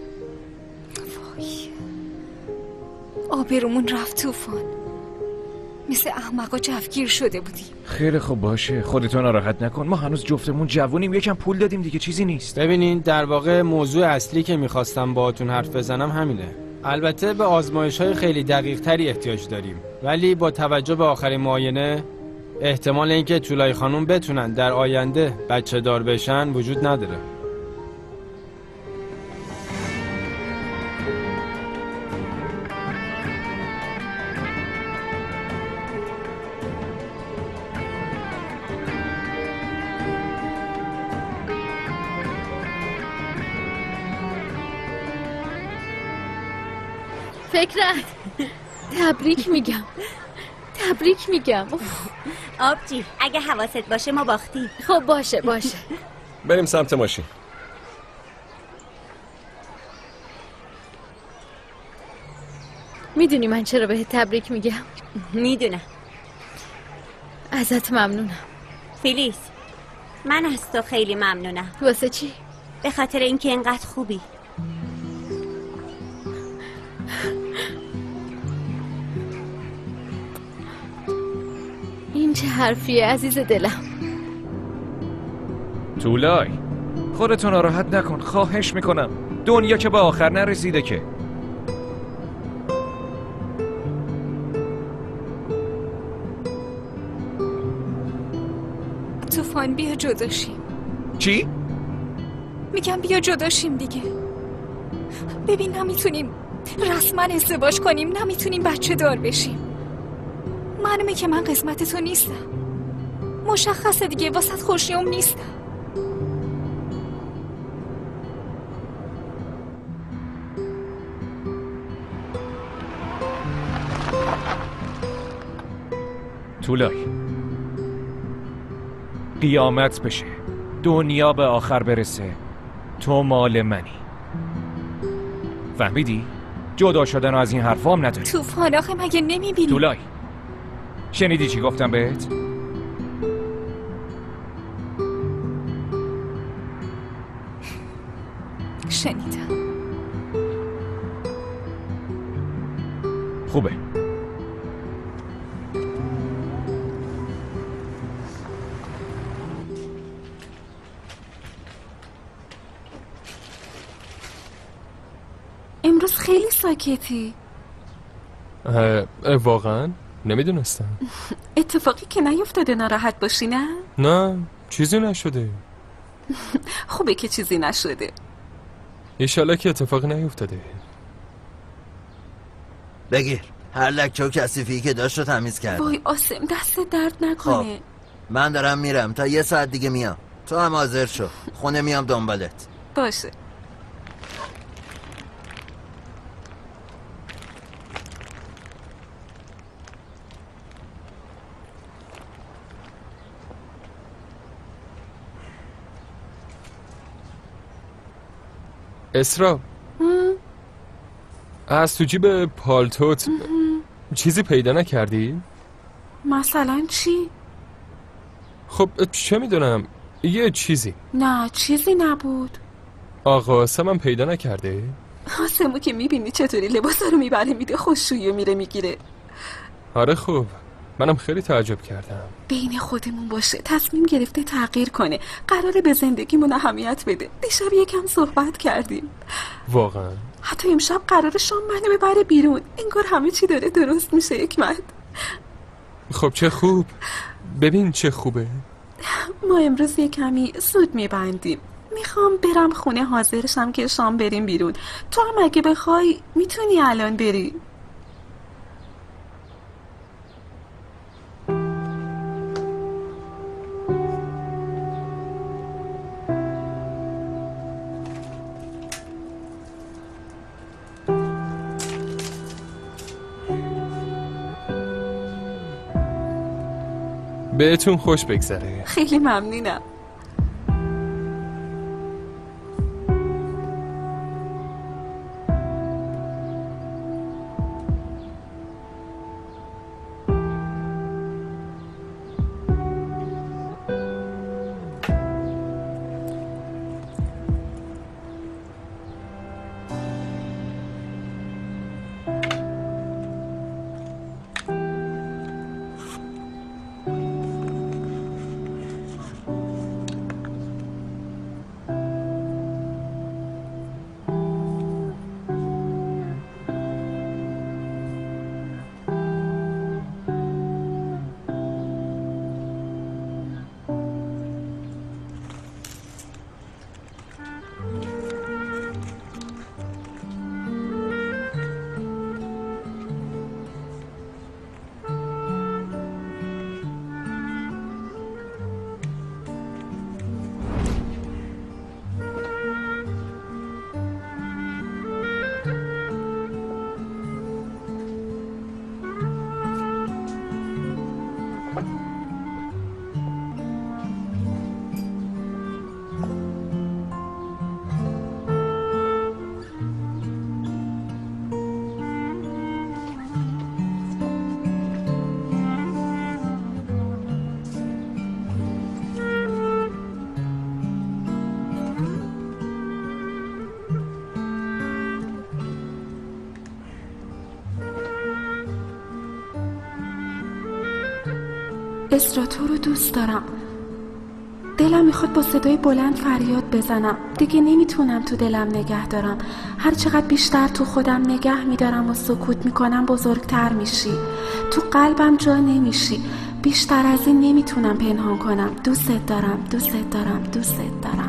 وای، آبرومون رفت طوفان. مثل احمقا جوگیر شده بودیم. خیلی خوب باشه، خودتو ناراحت نکن. ما هنوز جفتمون جوونیم، یکم پول دادیم دیگه، چیزی نیست. ببینین در واقع موضوع اصلی که میخواستم باهاتون حرف بزنم همینه. البته به آزمایش‌های خیلی دقیق تری احتیاج داریم، ولی با توجه به آخرین معاینه احتمال اینکه طولای خانم بتونن در آینده بچه دار بشن وجود نداره. فکرت تبریک میگم. تبریک میگم. آبجی اگه حواست باشه ما باختیم. خب باشه. بریم سمت ماشین. میدونی من چرا بهت تبریک میگم؟ میدونم. ازت ممنونم فیلیس. من از تو خیلی ممنونم. واسه چی؟ به خاطر اینکه اینقدر خوبی. این چه حرفیه عزیز دلم؟ طولای، خودتو ناراحت نکن، خواهش میکنم. دنیا که به آخر نرسیده که. طوفان بیا جداشیم. چی؟ میگم بیا جداشیم دیگه. ببین نمیتونیم رسما ازدواج کنیم، نمیتونیم بچه دار بشیم. معلومه که من قسمت تو نیستم. مشخصه دیگه، واسط خوشیوم نیستم. طولای، قیامت بشه، دنیا به آخر برسه، تو مال منی. فهمیدی؟ جدا شدن از این حرفا هم نداری. طوفان آخه مگه نمیبینی؟ طولای، شنیدی چی گفتم بهت؟ شنیدم. خوبه. امروز خیلی ساکتی. واقعا؟ نمیدونستم. اتفاقی که نیفتاده ناراحت باشی نه؟ نه چیزی نشده. خوبه که چیزی نشده. ایشالله که اتفاقی نیفتاده. بگیر هر لکه و کثیفی که داشت رو تمیز کردم. وای آسم دست درد نکنه. خب من دارم میرم، تا 1 ساعت دیگه میام. تو هم حاضر شو، خونه میام دنبالت. باشه. اسرا از تو جیب پالتوت چیزی پیدا نکردی؟ مثلا چی؟ خب چه میدونم یه چیزی. نه چیزی نبود. آقا سمم پیدا نکرده؟ آسمو که میبینی چطوری لباسا رو میبره میده خوشویی میره میگیره. آره خوب منم خیلی تعجب کردم. بین خودمون باشه تصمیم گرفته تغییر کنه، قراره به زندگیمون اهمیت بده. دیشب یکم صحبت کردیم. واقعا؟ حتی امشب قراره شام منو ببره بیرون. انگار همه چی داره درست میشه حکمت. خب چه خوب. ببین چه خوبه. ما امروز یه کمی زود میبندیم. میخوام برم خونه حاضرشم که شام بریم بیرون. تو هم اگه بخوای میتونی الان بری. بهتون خوش بگذره. خیلی ممنونم. اسرا تو رو دوست دارم. دلم میخواد با صدای بلند فریاد بزنم. دیگه نمیتونم تو دلم نگه دارم. هر چقدر بیشتر تو خودم نگه میدارم و سکوت میکنم بزرگتر میشی. تو قلبم جا نمیشی. بیشتر از این نمیتونم پنهان کنم. دوستت دارم، دوستت دارم، دوستت دارم.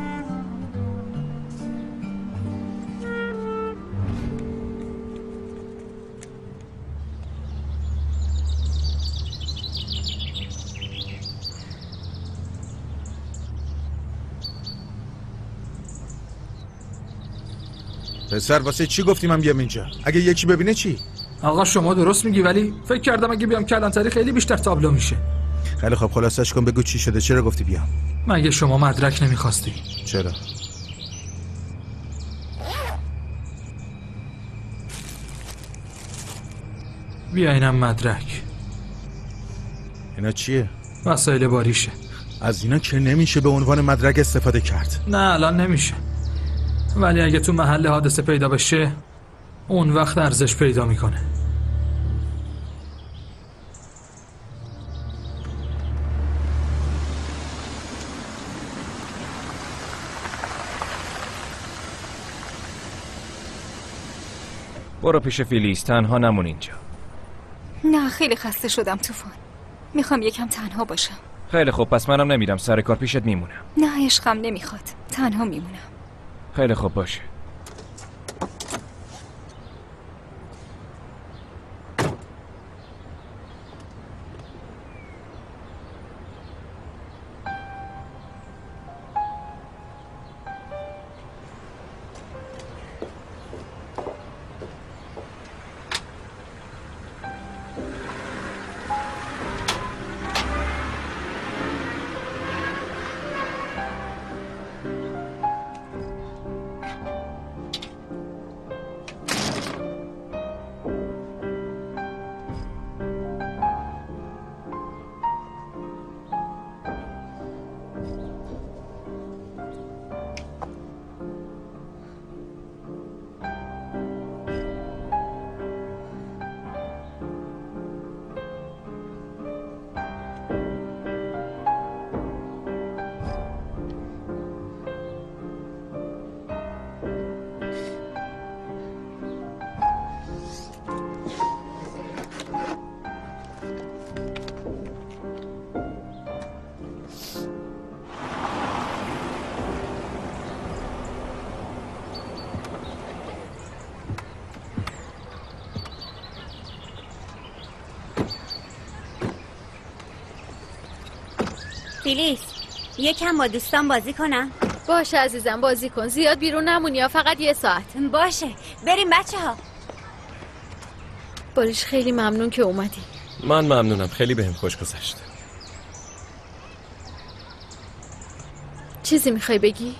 پسر واسه چی گفتی من بیام اینجا؟ اگه یکی ببینه چی؟ آقا شما درست میگی ولی فکر کردم اگه بیام کلانتری خیلی بیشتر تابلو میشه. خیلی خب خلاصش کن بگو چی شده، چرا گفتی بیام؟ مگه شما مدرک نمیخواستی؟ چرا؟ بیا اینم مدرک. اینا چیه؟ وسایل باریشه. از اینا که نمیشه به عنوان مدرک استفاده کرد. نه الان نمیشه، ولی اگه تو محل حادثه پیدا بشه اون وقت ارزش پیدا میکنه. برو پیش فیلیس، تنها نمون اینجا. نه خیلی خسته شدم طوفان. میخوام یکم تنها باشم. خیلی خوب پس منم نمیرم، سر کار پیشت میمونم. نه عشقم نمیخواد، تنها میمونم. خیلی خوب باشه. فیلیس یکم با دوستان بازی کنم؟ باشه عزیزم بازی کن، زیاد بیرون نمونی یا فقط 1 ساعت. باشه بریم بچه ها. باریش خیلی ممنون که اومدی. من ممنونم، خیلی بهم خوش گذشت. چیزی میخوای بگی؟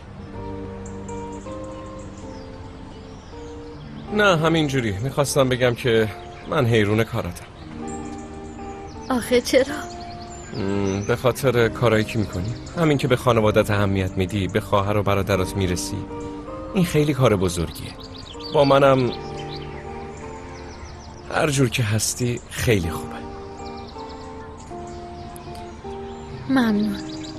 نه همینجوری میخواستم بگم که من حیرون کاراتم. آخه چرا؟ به خاطر کارایی که میکنی، همین که به خانوادت اهمیت میدی، به خواهر و برادرات میرسی، این خیلی کار بزرگیه. با منم هر جور که هستی خیلی خوبه. ممنون.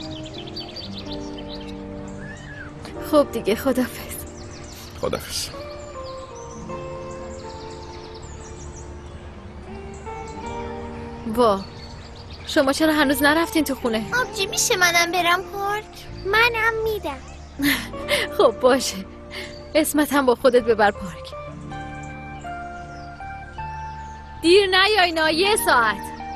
خب دیگه خداحافظ. خداحافظ. وا شما چرا هنوز نرفتین تو خونه؟ آبجی میشه منم برم پارک؟ منم میدم. خب باشه، اسمت هم با خودت ببر پارک. دیر نیاینا، 1 ساعت.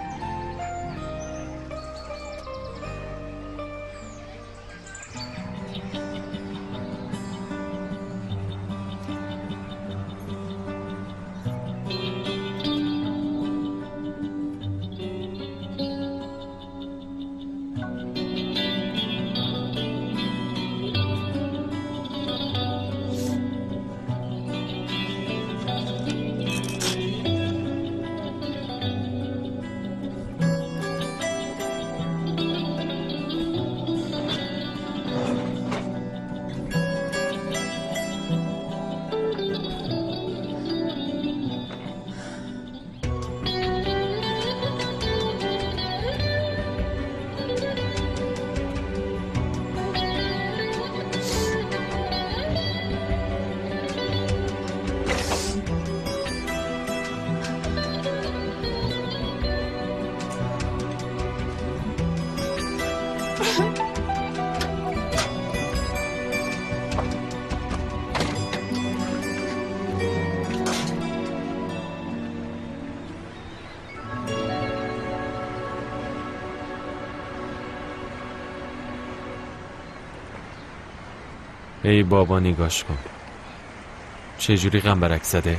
ای بابا نگاش کن چجوری غمبرک زده.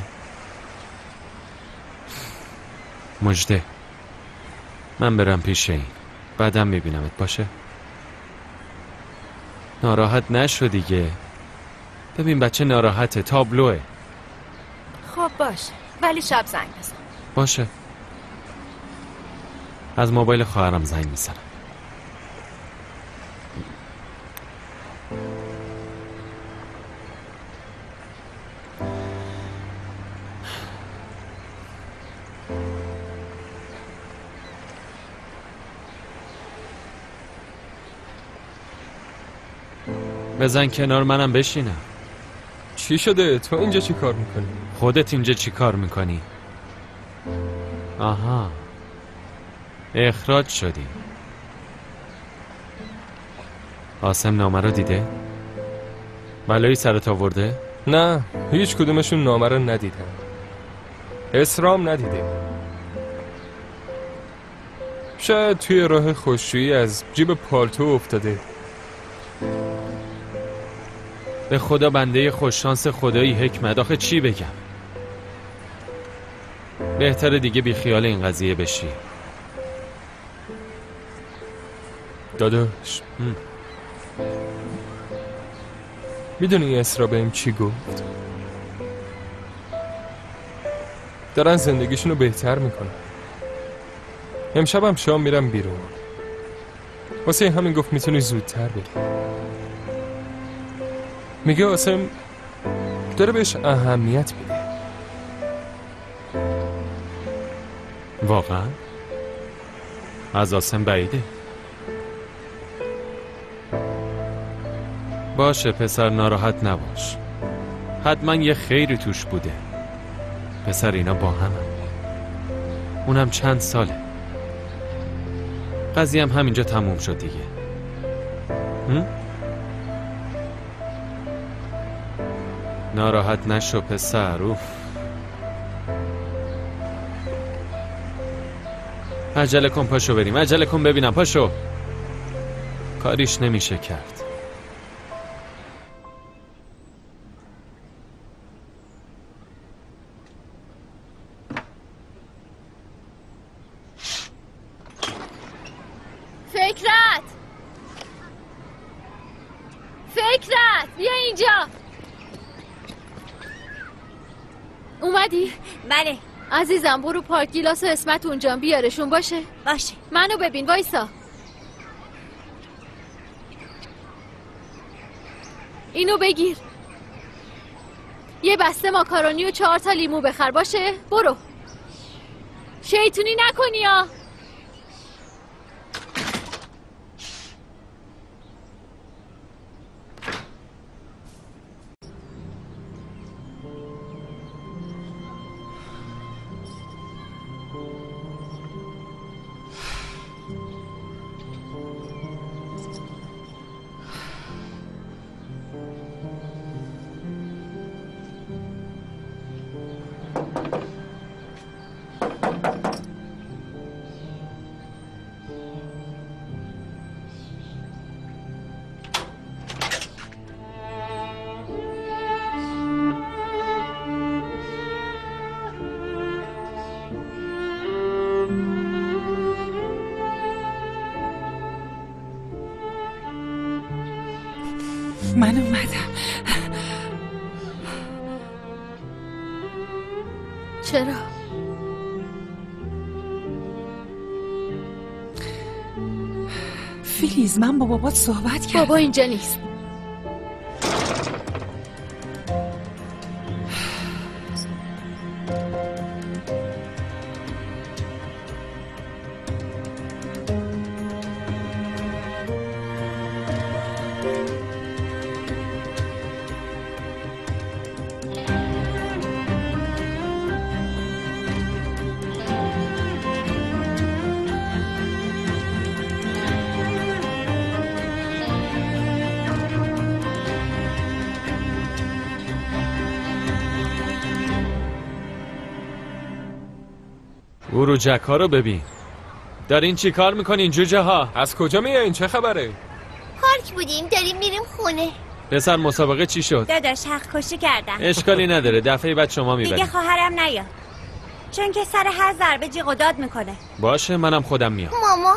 مجده من برم پیش این، بعدم میبینمت باشه. ناراحت نشو دیگه، ببین بچه ناراحته، تابلوه. خب باشه ولی شب زنگ بزن. باشه از موبایل خواهرم زنگ میزنم. بزن کنار منم بشینم. چی شده؟ تو اینجا چی کار میکنی؟ خودت اینجا چی کار میکنی؟ آها اخراج شدی. آسم نامه رو دیده؟ بلایی سرت آورده؟ نه هیچ کدومشون نامه رو ندیدن. اسرام ندیده. شاید توی راه خشکشویی از جیب پالتو افتاده. به خدا بنده خوششانس خدایی حکمت، آخه چی بگم؟ بهتره دیگه بی خیال این قضیه بشی. داداش میدونی اسرا بهم چی گفت؟ دارن زندگیشونو بهتر میکنن. امشبم شام میرم بیرون، واسه همین گفت میتونی زودتر بری. میگه آسم داره بهش اهمیت میده. واقعا؟ از آسم بعیده. باشه پسر ناراحت نباش، حتما یه خیری توش بوده. پسر اینا با همه، اونم چند ساله. قضیه هم همینجا تموم شد دیگه. ناراحت نشو پسر. اوف عجله کن، پاشو بریم، عجله کن ببینم، پاشو. کاریش نمیشه کرد. فکرت بیا اینجا. اومدی؟ بله عزیزم برو پارک، گیلاس و اسمت اونجا بیارشون. باشه منو ببین وایسا. اینو بگیر، یه بسته ماکارونی و 4 تا لیمو بخر. باشه برو، شیطونی نکنی ها. من اومدم. چرا؟ فیلیز من با بابات صحبت کردم. بابا اینجا نیست. بروجک ها رو ببین. دارین چی کار میکنین جوجه ها؟ از کجا میایین؟ چه خبره؟ پارک بودیم داریم میریم خونه. پسر مسابقه چی شد؟ داداش حق کشی کردم. اشکالی نداره، دفعه بعد شما میبرید. دیگه خواهرم نیا، چون که سر هر ضربه جیغ و داد میکنه. باشه منم خودم میام. ماما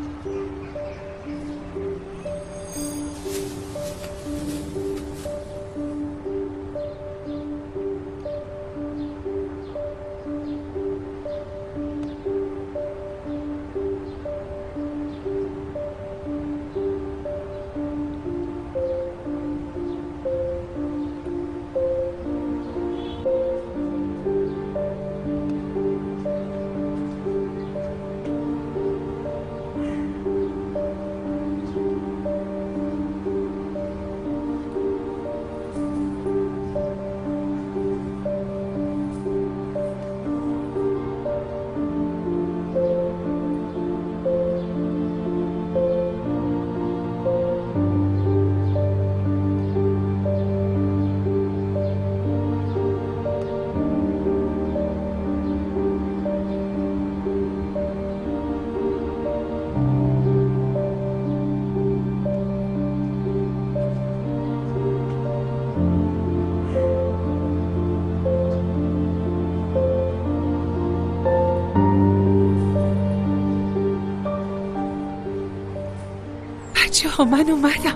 من اومدم.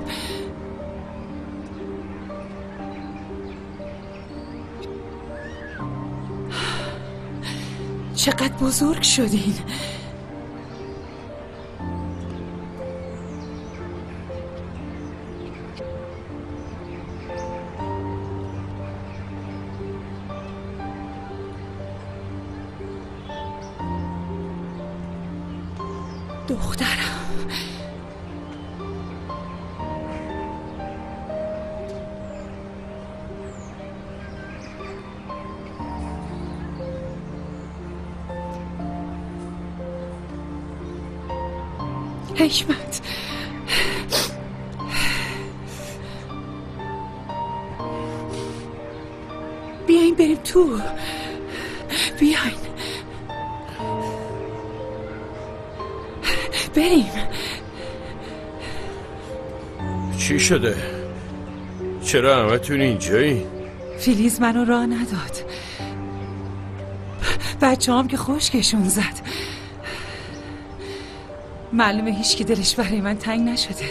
چقدر بزرگ شدین. دخترم حکمت، بیاین بریم تو. بیاین بریم. چی شده؟ چرا همتون اینجایی؟ فیلیز منو راه نداد. بچه هم که خشکشون زد. معلومه هیچ که دلش برای من تنگ نشده.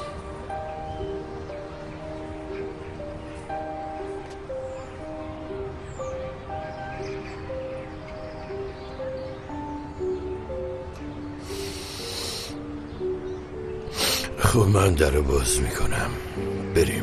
خب من درو باز میکنم. بریم.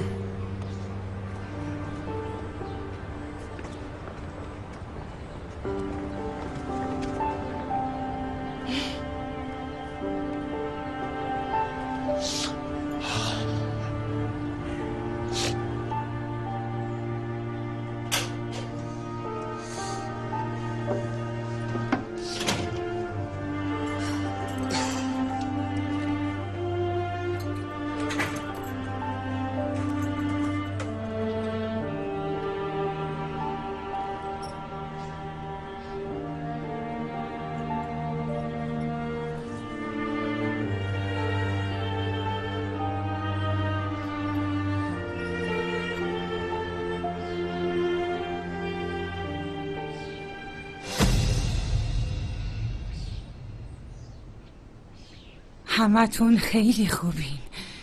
همتون خیلی خوبین.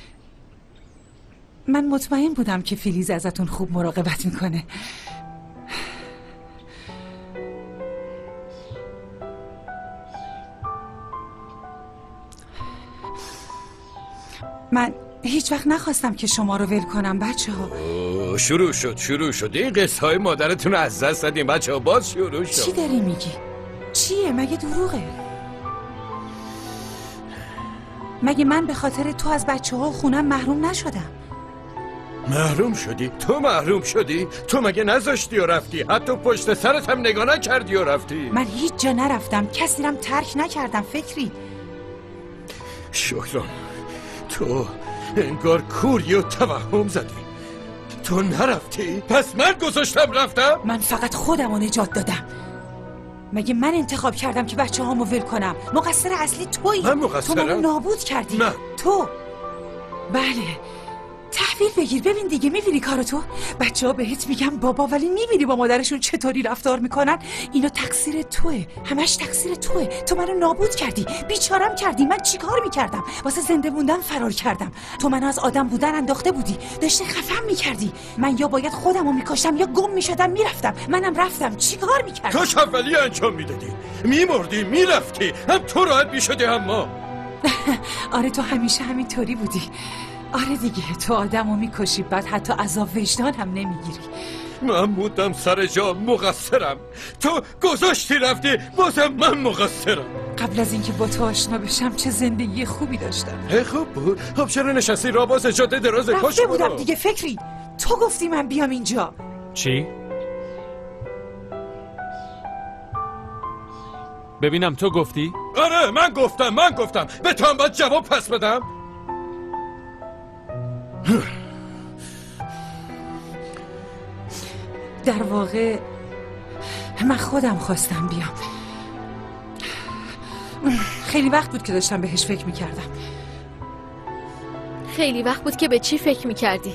من مطمئن بودم که فیلیز ازتون خوب مراقبت میکنه. من هیچ وقت نخواستم که شما رو ول کنم بچه ها. شروع شد. این قصه های مادرتون رو از دست دادیم بچه ها. باز شروع شد. چی داری میگی؟ چیه؟ مگه دروغه؟ مگه من به خاطر تو از بچه ها خونم محروم نشدم؟ محروم شدی؟ تو محروم شدی؟ تو مگه نذاشتی و رفتی؟ حتی پشت سرت هم نگاه نکردی و رفتی؟ من هیچ جا نرفتم، کسی رم ترک نکردم. فکری شکران، تو انگار کوری و توهم زدی. تو نرفتی؟ پس من گذاشتم رفتم؟ من فقط خودم رو نجات دادم. مگه من انتخاب کردم که بچه هامو ول کنم؟ مقصر اصلی تویی. من مقصرم؟ تو منو نابود کردی. نه. تو بله تحویل بگیر. ببین دیگه میبینی کارو تو. بچه ها بهت میگم بابا، ولی میبینی با مادرشون چطوری رفتار میکنن. اینا تقصیر توه، همش تقصیر توه. تو منو نابود کردی، بیچارم کردی. من چیکار میکردم؟ واسه زنده موندن فرار کردم. تو منو از آدم بودن انداخته بودی، داشتی خفم میکردی. من یا باید خودمو میکشتم یا گم میشدم میرفتم. منم رفتم. چیکار میکردم؟ کاش اولی انجام میدادی، میمردی میرفتی، هم تو راحت میشدی هم ما. آره تو همیشه همینطوری بودی. آره دیگه، تو آدمو میکشی بعد حتی عذاب وجدان هم نمیگیری. من بودم سر جا، مقصرم. تو گذاشتی رفتی، بازم من مقصرم. قبل از اینکه با تو آشنا بشم چه زندگی خوبی داشتم. خوب بود. خب چرا نشستی راه باز جاده دراز؟ رفته بودم دیگه. فکری تو گفتی من بیام اینجا. چی؟ ببینم تو گفتی؟ آره من گفتم. به تو هم باید جواب پس بدم. در واقع من خودم خواستم بیام. خیلی وقت بود که داشتم بهش فکر میکردم. خیلی وقت بود که به چی فکر میکردی؟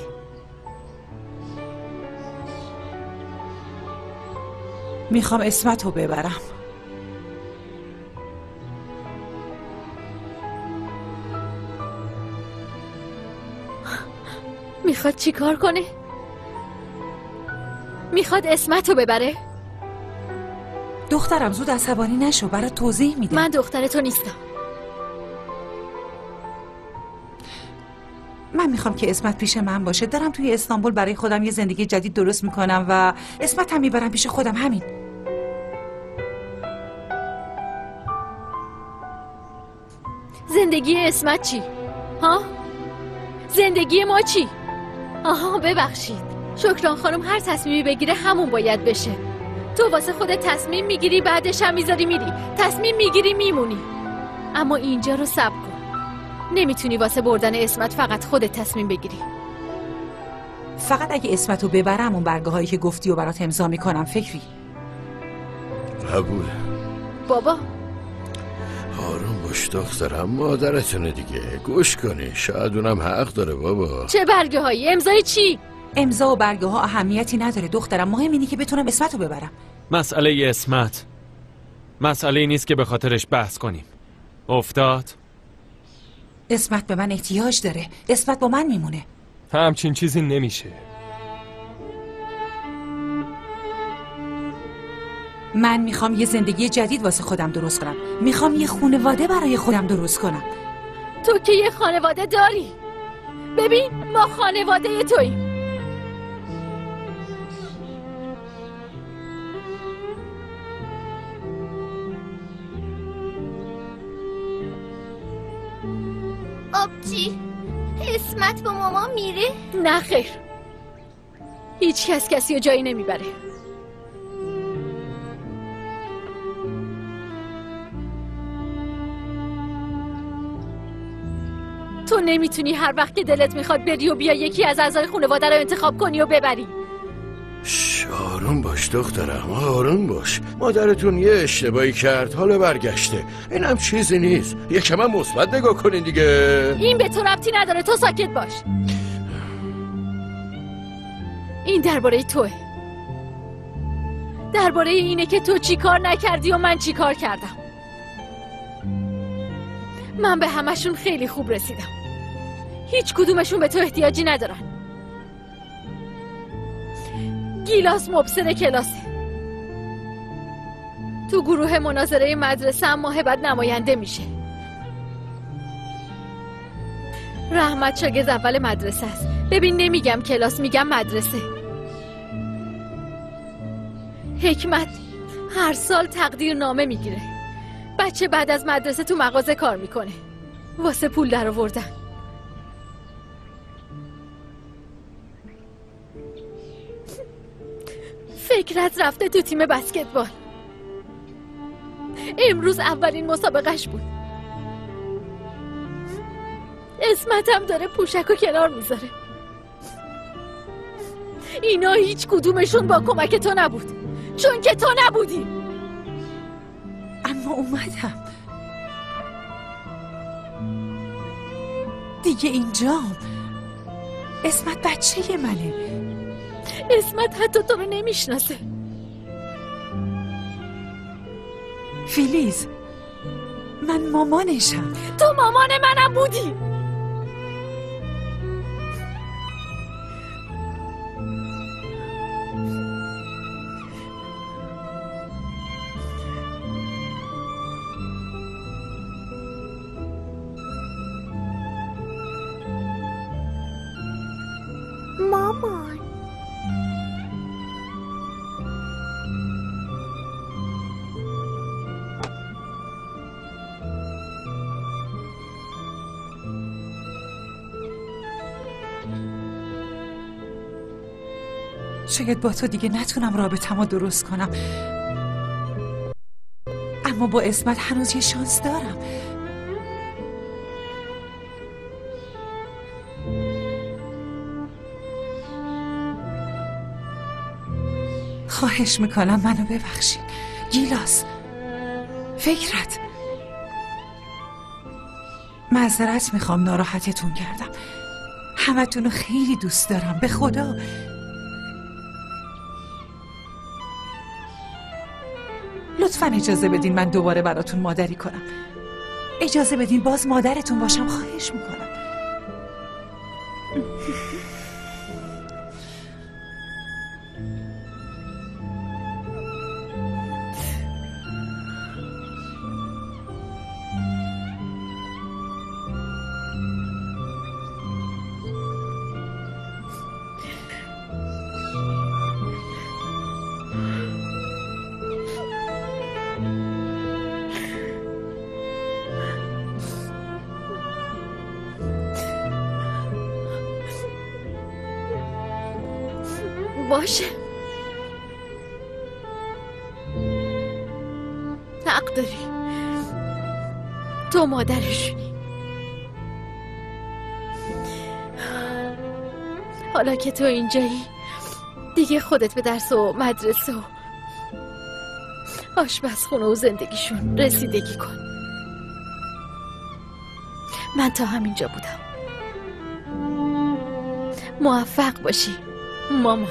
میخوام اسمت رو ببرم. میخواد چی کار کنه؟ میخواد اسمت رو ببره؟ دخترم زود عصبانی نشو، برات توضیح میدم. من دختر تو نیستم. من میخوام که اسمت پیش من باشه. دارم توی استانبول برای خودم یه زندگی جدید درست میکنم و اسمت هم میبرم پیش خودم. همین. زندگی اسمت چی؟ ها؟ زندگی ما چی؟ آها ببخشید شکران خانم، هر تصمیمی بگیره همون باید بشه. تو واسه خودت تصمیم میگیری بعدش هم میذاری میری، تصمیم میگیری میمونی. اما اینجا رو صبر کن. نمیتونی واسه بردن اسمت فقط خودت تصمیم بگیری. فقط اگه اسمت رو ببرم اون برگه هایی که گفتی و برات امضا میکنم. فکری قبول. بابا آروم باش دخترم، مادرتونه دیگه، گوش کنی، شاید اونم حق داره بابا. چه برگه هایی؟ امضای چی؟ امضا و برگه ها اهمیتی نداره دخترم، مهم اینه که بتونم اسمت رو ببرم. مسئله اسمت مسئله نیست که به خاطرش بحث کنیم. افتاد؟ اسمت به من احتیاج داره، اسمت با من میمونه. همچین چیزی نمیشه. من میخوام یه زندگی جدید واسه خودم درست کنم، میخوام یه خانواده برای خودم درست کنم. تو که یه خانواده داری. ببین ما خانواده توییم. آبجی اسمت با ماما میره؟ نه خیر، هیچ کس کسی رو جایی نمیبره. تو نمیتونی هر وقت که دلت میخواد بری و بیا یکی از اعضای خانواده رو انتخاب کنی و ببری. آروم باش دخترم، آروم باش. مادرتون یه اشتباهی کرد، حالا برگشته، اینم چیزی نیست. یکم هم مثبت نگاه کنین دیگه. این به تو ربطی نداره، تو ساکت باش. این درباره توه، درباره اینه که تو چی کار نکردی و من چی کار کردم. من به همشون خیلی خوب رسیدم، هیچ کدومشون به تو احتیاجی ندارن. گیلاس مبصر کلاسه، تو گروه مناظره مدرسه هم ماه بعد نماینده میشه. رحمت شاگرد اول مدرسه است. ببین نمیگم کلاس، میگم مدرسه. حکمت هر سال تقدیرنامه میگیره. بچه بعد از مدرسه تو مغازه کار میکنه واسه پول در آوردن. فکرت رفته تو تیم بسکتبال. امروز اولین مسابقهش بود. اسمت هم داره پوشک و کنار میذاره. اینا هیچ کدومشون با کمک تو نبود، چون که تو نبودی. اما اومدم دیگه اینجام. اسمت بچه منه. اسمت حتی تو رو نمیشناسه. فیلیز من مامانشم. تو مامان منم بودی. مامان شاید با تو دیگه نتونم رابطه‌مو درست کنم، اما با اسمت هنوز یه شانس دارم. خواهش میکنم منو ببخشید. گیلاس، فکرت، معذرت میخوام ناراحتتون کردم. همتونو خیلی دوست دارم، به خدا. لطفاً اجازه بدین من دوباره براتون مادری کنم. اجازه بدین باز مادرتون باشم، خواهش میکنم. باشه، حق داری، تو مادرشونی. حالا که تو اینجایی دیگه خودت به درس و مدرسه و آشپزخونه و زندگیشون رسیدگی کن. من تا همینجا بودم. موفق باشی مامان.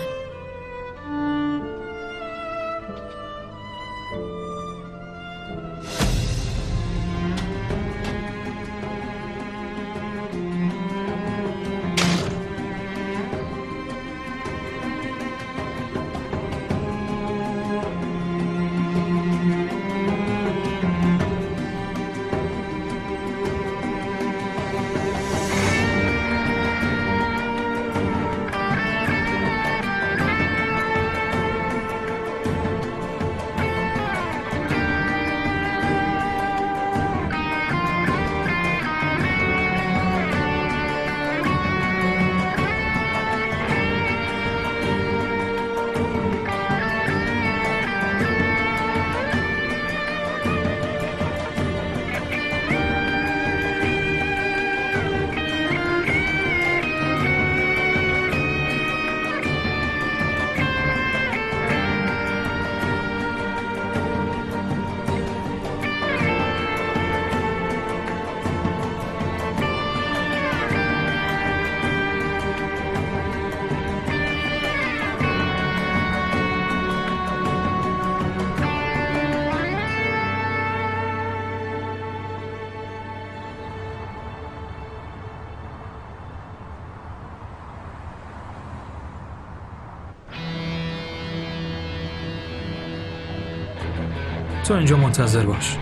تو اینجا منتظر باش.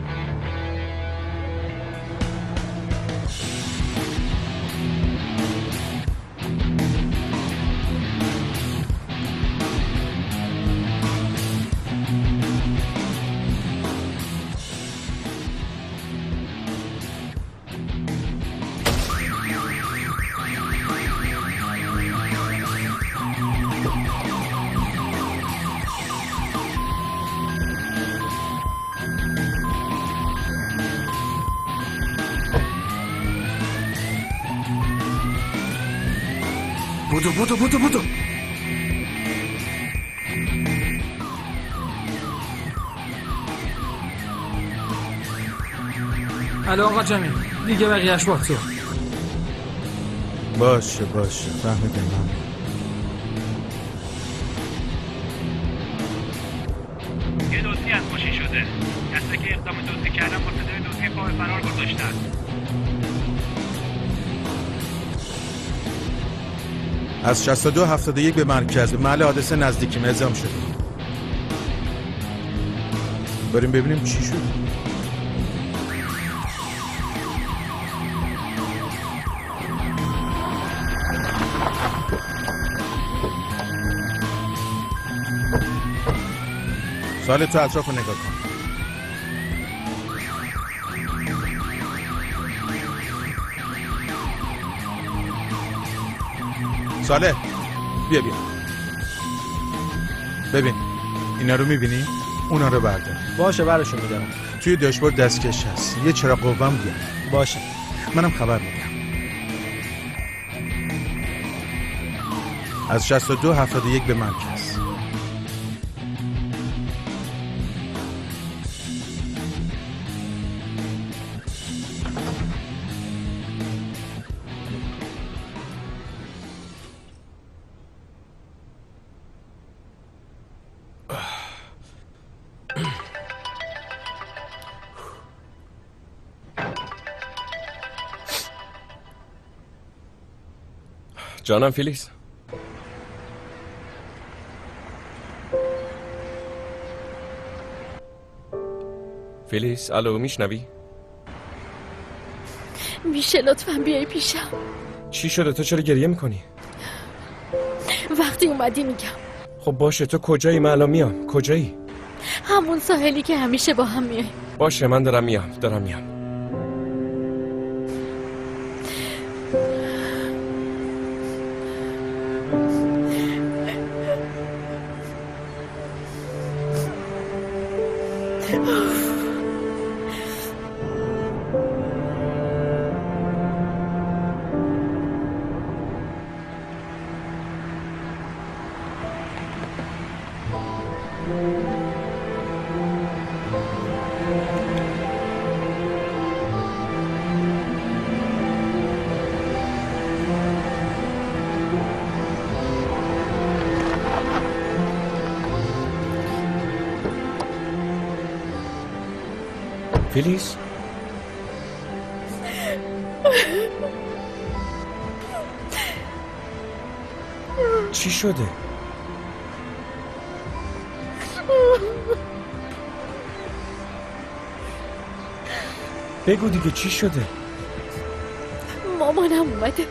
بودو الو آقا جمیل، دیگه بقیهش با تو. باشه فهمیدم. یه دوستی از کشی شده. کسی که اقدام دوستی کردن با صدای دوستی پای فرار گذاشتن. از 6271 به مرکز به محل حادثه نزدیکیم اعزام شده. بریم ببینیم چی شد. سال تو اطراف رو نگاه کن. ساله بیا ببین اینا رو میبینی؟ اونا رو بردار. باشه براشون میدارم. توی داشبورد دستکش هست، یه چراغ قوام بیار. باشه منم خبر میدم. از 6271 به مرکز. جانم فیلیس. فیلیس الو میشنوی؟ میشه لطفاً بیای پیشم؟ چی شده؟ تو چرا گریه میکنی؟ وقتی اومدی میگم. خب باشه تو کجایی؟ من الان میام. کجایی؟ همون ساحلی که همیشه با هم میای. باشه من دارم میام. فیلیس؟ چی شده؟ بگو دیگه چی شده؟ مامانم اومده.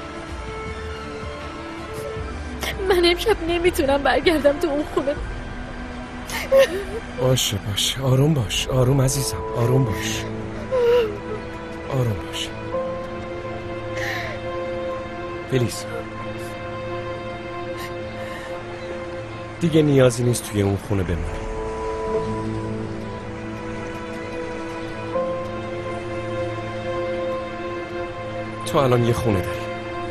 من امشب نمیتونم برگردم تو اون خونه. باشه آروم باش، آروم عزیزم، آروم باش، آروم باش. فیلیس دیگه نیازی نیست توی اون خونه بمونی. تو الان یه خونه داری.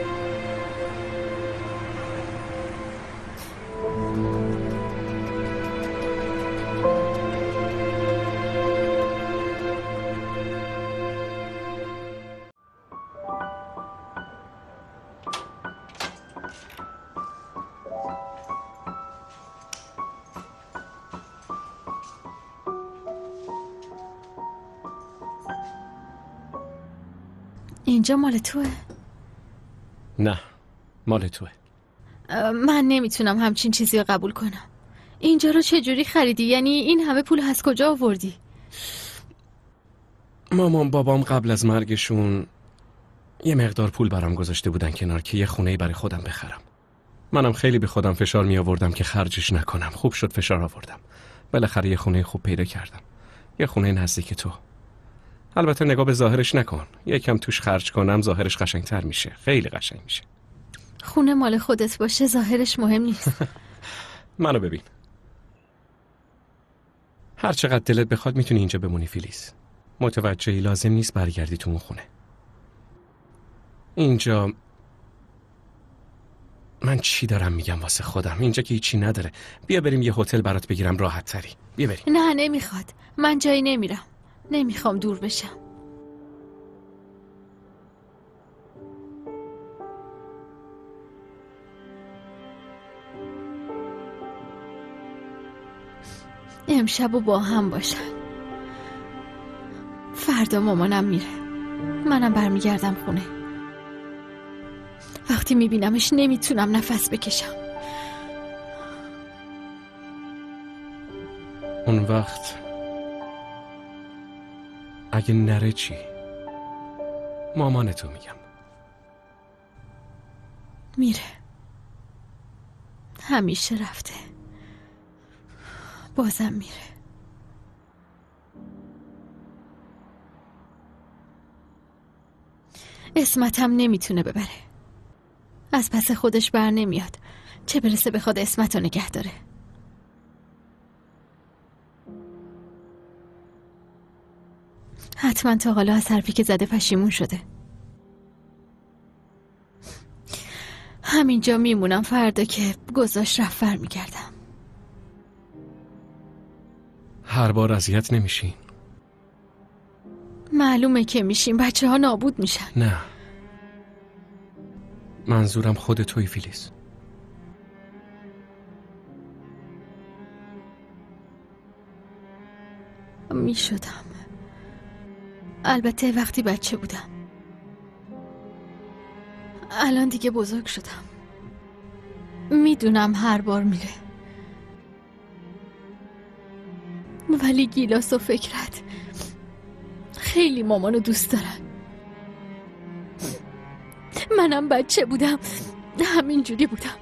اینجا مال توه؟ نه مال توه. من نمیتونم همچین چیزی رو قبول کنم. اینجا رو چجوری خریدی؟ یعنی این همه پول از کجا آوردی؟ مامان بابام قبل از مرگشون یه مقدار پول برام گذاشته بودن کنار که یه خونه‌ای برای خودم بخرم. منم خیلی به خودم فشار می آوردم که خرجش نکنم. خوب شد فشار آوردم. بالاخره یه خونه خوب پیدا کردم. یه خونه نزدیک تو. البته نگاه به ظاهرش نکن. یکم توش خرج کنم ظاهرش قشنگتر میشه. خیلی قشنگ میشه. خونه مال خودت باشه ظاهرش مهم نیست. منو ببین. هر چقدر دلت بخواد میتونی اینجا بمونی فیلیس. متوجهی لازم نیست برگردی تو اون خونه. اینجا من چی دارم میگم واسه خودم؟ اینجا که هیچی نداره. بیا بریم یه هتل برات بگیرم راحت تری. بیا بریم. نه نمیخواد. من جایی نمیرم. نمیخوام دور بشم. امشب با هم باشن. فردا مامانم میره. منم برمیگردم خونه. وقتی میبینمش نمیتونم نفس بکشم. اون وقت اگه نره چی؟ مامانتو میگم. میره. همیشه رفته. بازم میره. اسمتم نمیتونه ببره. از پس خودش بر نمیاد. چه برسه بخواد اسمتو نگه داره. حتما تا حالا از حرفی که زده پشیمون شده. همینجا میمونم. فردا که گذاشت رفت برمیگردم. هر بار اذیت نمیشین؟ معلومه که میشیم. بچه ها نابود میشن. نه منظورم خود توی فیلیس. میشدم. البته وقتی بچه بودم. الان دیگه بزرگ شدم. میدونم هر بار میره. ولی گیلاس و فکرت خیلی مامانو دوست دارن. منم بچه بودم همینجوری بودم.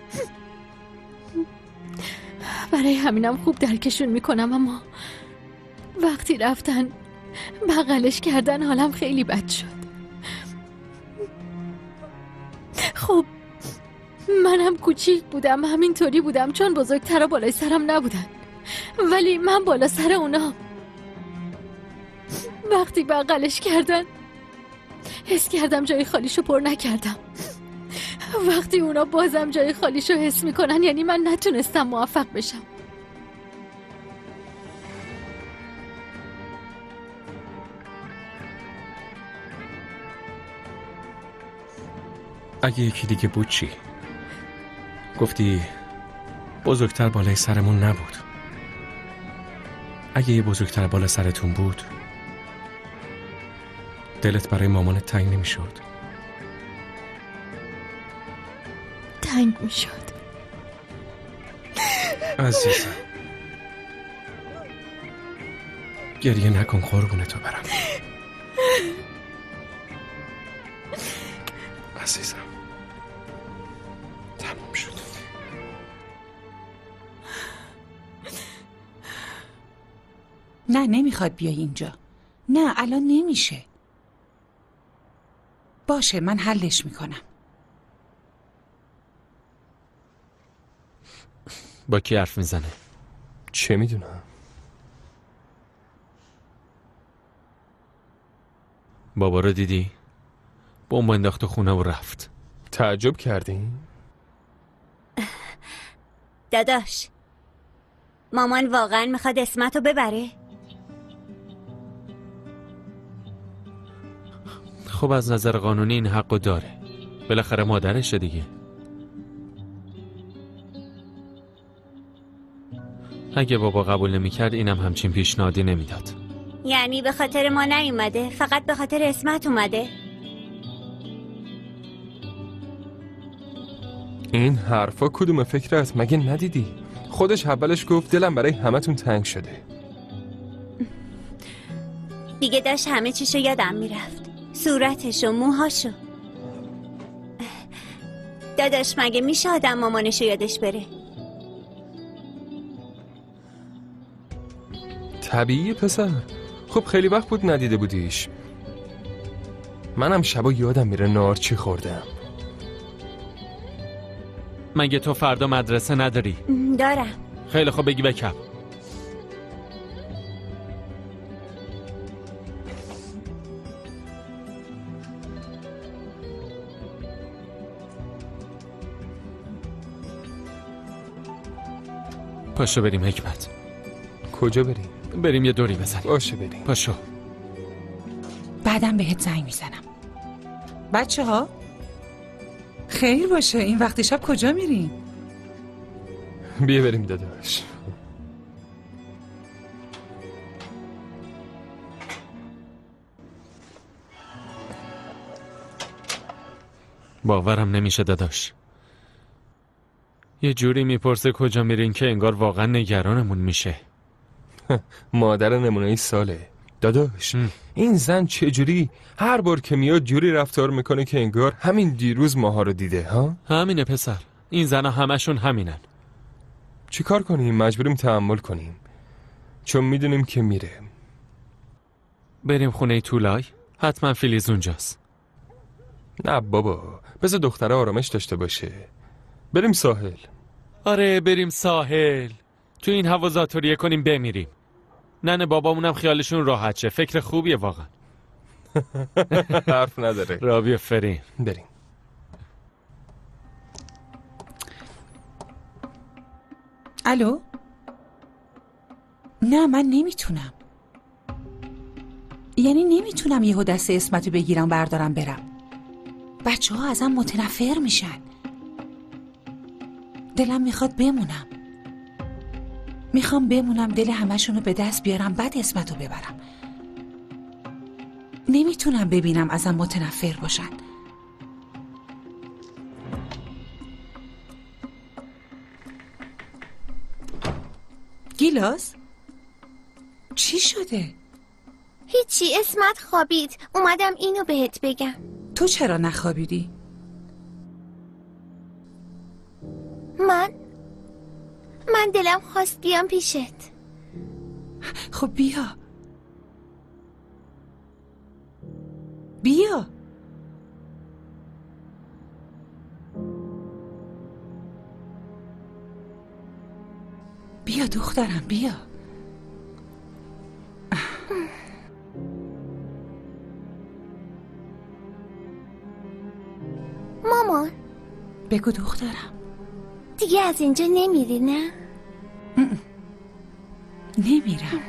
برای همینم خوب درکشون میکنم. اما وقتی رفتن بغلش کردن حالم خیلی بد شد. خب منم کوچیک بودم. همینطوری بودم چون بزرگترا بالای سرم نبودن. ولی من بالا سر اونا. وقتی بغلش کردن حس کردم جای خالیشو پر نکردم. وقتی اونا بازم جای خالیشو حس میکنن یعنی من نتونستم موفق بشم. اگه یکی دیگه بود چی؟ گفتی بزرگتر بالای سرمون نبود. اگه یه بزرگتر بالا سرتون بود دلت برای مامانت تنگ نمیشد؟ تنگ میشد. عزیزم گریه نکن قربونتو برم. عزیزم تموم شد. نه نمیخواد بیای اینجا. نه الان نمیشه. باشه من حلش میکنم. با کی حرف میزنه؟ چه میدونم؟ بابا رو دیدی؟ بمب انداخت خونه و رفت. تعجب کردین؟ داداش مامان واقعا میخواد اسمتو ببره؟ خب از نظر قانونی این حقو داره. بالاخره مادرشه دیگه. اگه بابا قبول نمیکرد اینم همچین پیشنهادی نمیداد. یعنی به خاطر ما نیومده؟ فقط به خاطر اسمت اومده؟ این حرفا کدوم فکر است؟ مگه ندیدی؟ خودش اولش گفت دلم برای همتون تنگ شده. دیگه داشت همه چیشو یادم میرفت. صورتشو، موهاشو. داداش مگه میشه آدم مامانشو یادش بره؟ طبیعیه پسر. خب خیلی وقت بود ندیده بودیش. منم شبا یادم میره نار چی خوردم. مگه تو فردا مدرسه نداری؟ دارم. خیلی خوب بگی بکم. پاشو بریم حکمت. کجا بریم؟ بریم یه دوری بزنیم. باشه بریم. پاشو. بعدم بهت زنگ میزنم. بچه ها خیر باشه. این وقت شب کجا میرین؟ بیا بریم داداش. باورم نمیشه داداش. یه جوری میپرسه کجا میرین که انگار واقعا نگرانمون میشه. مادر نمونه‌ای ساله. داداش این زن چه جوری هر بار که میاد جوری رفتار میکنه که انگار همین دیروز ماها رو دیده ها؟ همینه پسر. این زنها همشون همینن. چی کار کنیم؟ مجبوریم تحمل کنیم چون میدونیم که میره. بریم خونه تولای؟ حتما فیلیز اونجاست. نه بابا بذار دختره آرامش داشته باشه. بریم ساحل. آره بریم ساحل. تو این هوا زاتوریه کنیم بمیریم. ننه بابامونم خیالشون راحت شه. فکر خوبیه واقعا. حرف نداره. رابی فرین. بریم. الو؟ نه من نمیتونم. یعنی نمیتونم یهو دست اسمتو بگیرم بردارم برم. بچه ها ازم متنفر میشن. دلم میخواد بمونم. میخوام بمونم دل همشونو به دست بیارم بعد اسمتو ببرم. نمیتونم ببینم ازم متنفر باشن. گیلاس؟ چی شده؟ هیچی اسمت خوابید. اومدم اینو بهت بگم. تو چرا نخوابیدی؟ من دلم خواست بیام پیشت. خب بیا. بیا. بیا دخترم بیا. مامان بگو دخترم. دیگه از اینجا نمیری نه؟ نمیرم.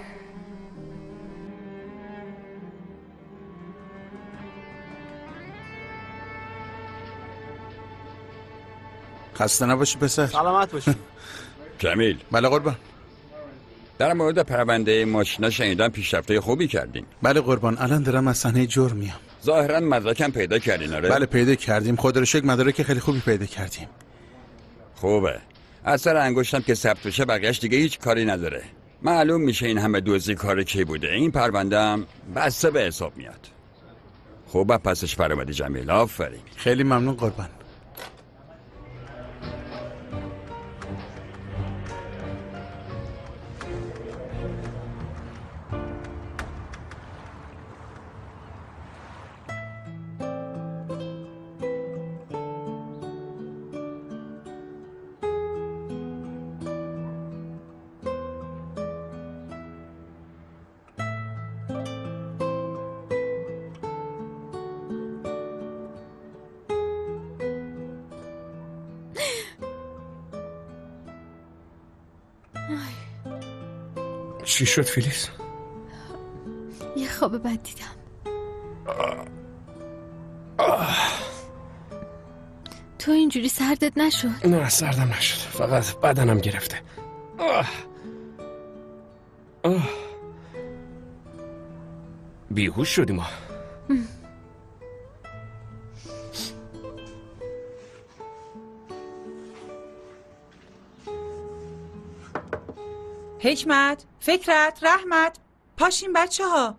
خسته نباشی پسر. سلامت باشی. جمیل. بله قربان. در مورد پرونده ماشینا شنیدم پیشرفته خوبی کردین. بله قربان، الان دارم از صحنه جرم میام. ظاهرا مدرکم پیدا کردین آره؟ بله پیدا کردیم، خدا رو شکر مدارک خیلی خوبی پیدا کردیم. خوبه. اثر انگشتم که ثبت بشه بقیه‌اش دیگه هیچ کاری نداره. معلوم میشه این همه دزدی کار کی بوده. این پرونده هم بسته به حساب میاد. خوبه پسش پر اومدی جمیل، آفرین. خیلی ممنون قربان. چی شد فیلیس؟ یه خواب بد دیدم. تو اینجوری سردت نشد؟ نه سردم نشد، فقط بدنم گرفته. بیهوش شدیم ما. حکمت، فکرت، رحمت، پاشین بچه ها.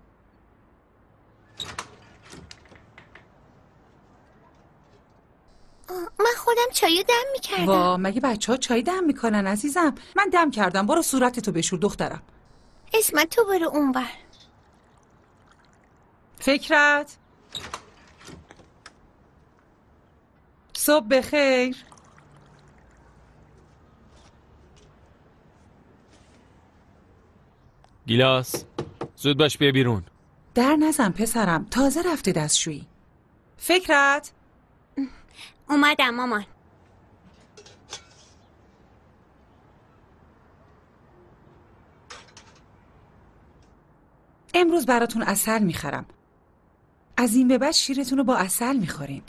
من خودم چایو دم میکردم. وا مگه بچه ها چای دم میکنن عزیزم؟ من دم کردم، برو صورتتو بشور دخترم. اسمت تو برو اونور. فکرت، صبح بخیر. گیلاس زود باش بیا بیرون. در نزن پسرم، تازه رفته دستشویی. فکرت اومدم مامان. امروز براتون عسل میخرم. از این به بعد شیرتون رو با عسل میخورین.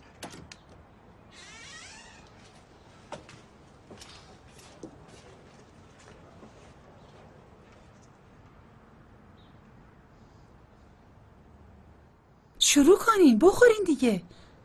شروع کنین بخورین دیگه.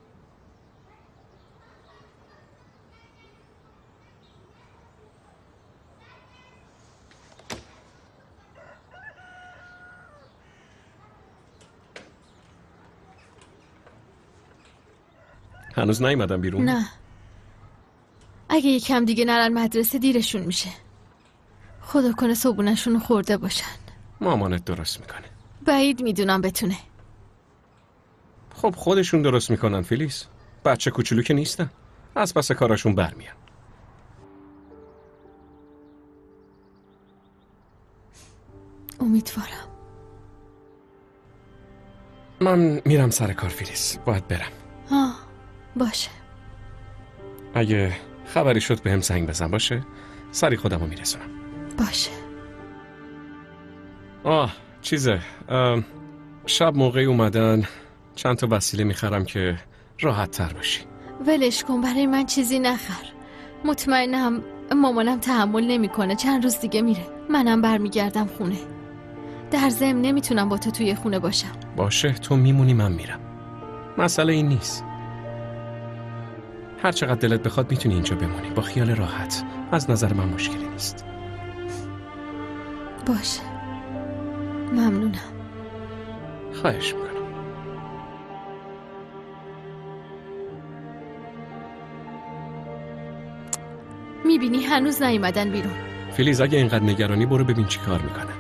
هنوز نیومدم بیرون؟ نه، اگه یکم دیگه نرن مدرسه دیرشون میشه. خدا کنه صبحونشون رو خورده باشن. مامانت درست میکنه. بعید میدونم بتونه. خب خودشون درست میکنن فیلیس. بچه کوچولو که نیستن، از پس کاراشون برمیان. امیدوارم. من میرم سر کار فیلیس، باید برم. باشه. اگه خبری شد بهم زنگ بزن باشه، سری خودمو میرسونم. باشه. چیزه، شب موقعی اومدن چند تا وسیله میخرم که راحت تر باشی. ولش کن، برای من چیزی نخر. مطمئنم مامانم تحمل نمیکنه، چند روز دیگه میره. منم برمیگردم خونه. در ضمن نمیتونم با تو توی خونه باشم. باشه، تو میمونی من میرم. مسئله این نیست. هر چقدر دلت بخواد میتونی اینجا بمونی با خیال راحت. از نظر من مشکلی نیست. باشه، ممنونم. خواهش میکنم. میبینی هنوز نیومدن بیرون. فیلیز اگه اینقدر نگرانی برو ببین چی کار میکنن.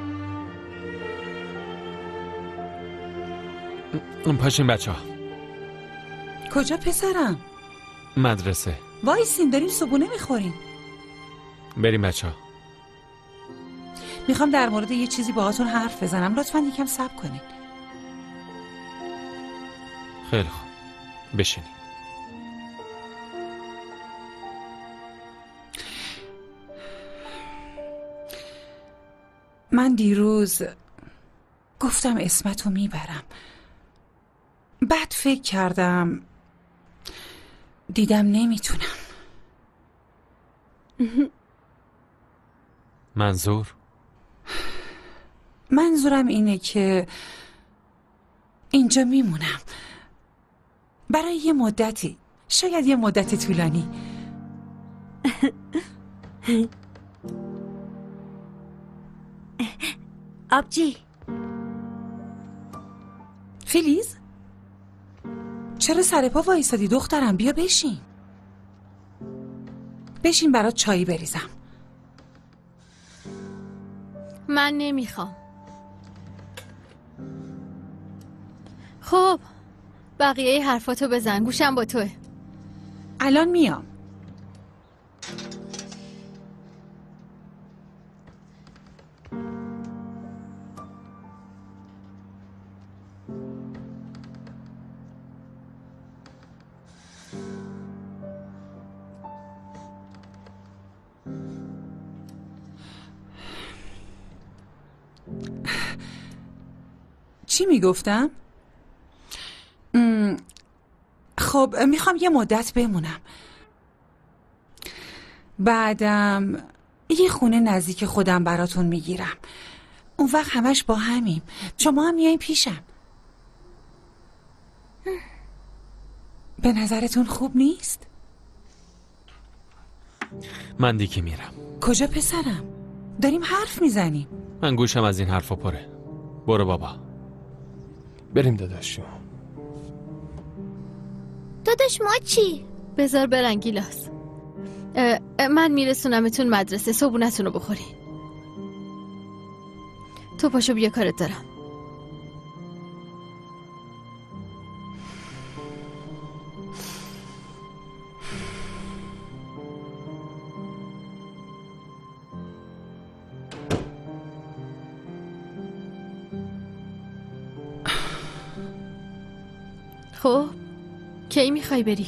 پاشین بچه ها. کجا پسرم؟ مدرسه. وایسین داریم صبحونه میخوریم. بریم بچه ها. میخوام در مورد یه چیزی باهاتون حرف بزنم، لطفاً یکم صبر کنین. خیلی خوب، بشینی. من دیروز گفتم اسمتو میبرم. بعد فکر کردم دیدم نمیتونم. منظور؟ منظورم اینه که اینجا میمونم برای یه مدتی، شاید یه مدت طولانی. آبجی. فیلیز چرا سر پا وایسادی دخترم؟ بیا بشین. بشین برات چایی بریزم. من نمیخوام. خب بقیه حرفاتو بزن، گوشم با توه. الان میام. چی میگفتم؟ خب میخوام یه مدت بمونم، بعدم یه خونه نزدیک خودم براتون میگیرم. اون وقت همش با همیم، شما هم میایین پیشم. به نظرتون خوب نیست؟ من دیگه میرم. کجا پسرم؟ داریم حرف میزنیم. من گوشم از این حرفا پره. برو بابا. بریم داداشو. داداش ما چی؟ بذار برن گیلاس. من میرسونمتون مدرسه، صبحونتون رو بخورین. تو پاشو بیا، کارت دارم. خب کی میخوای بری؟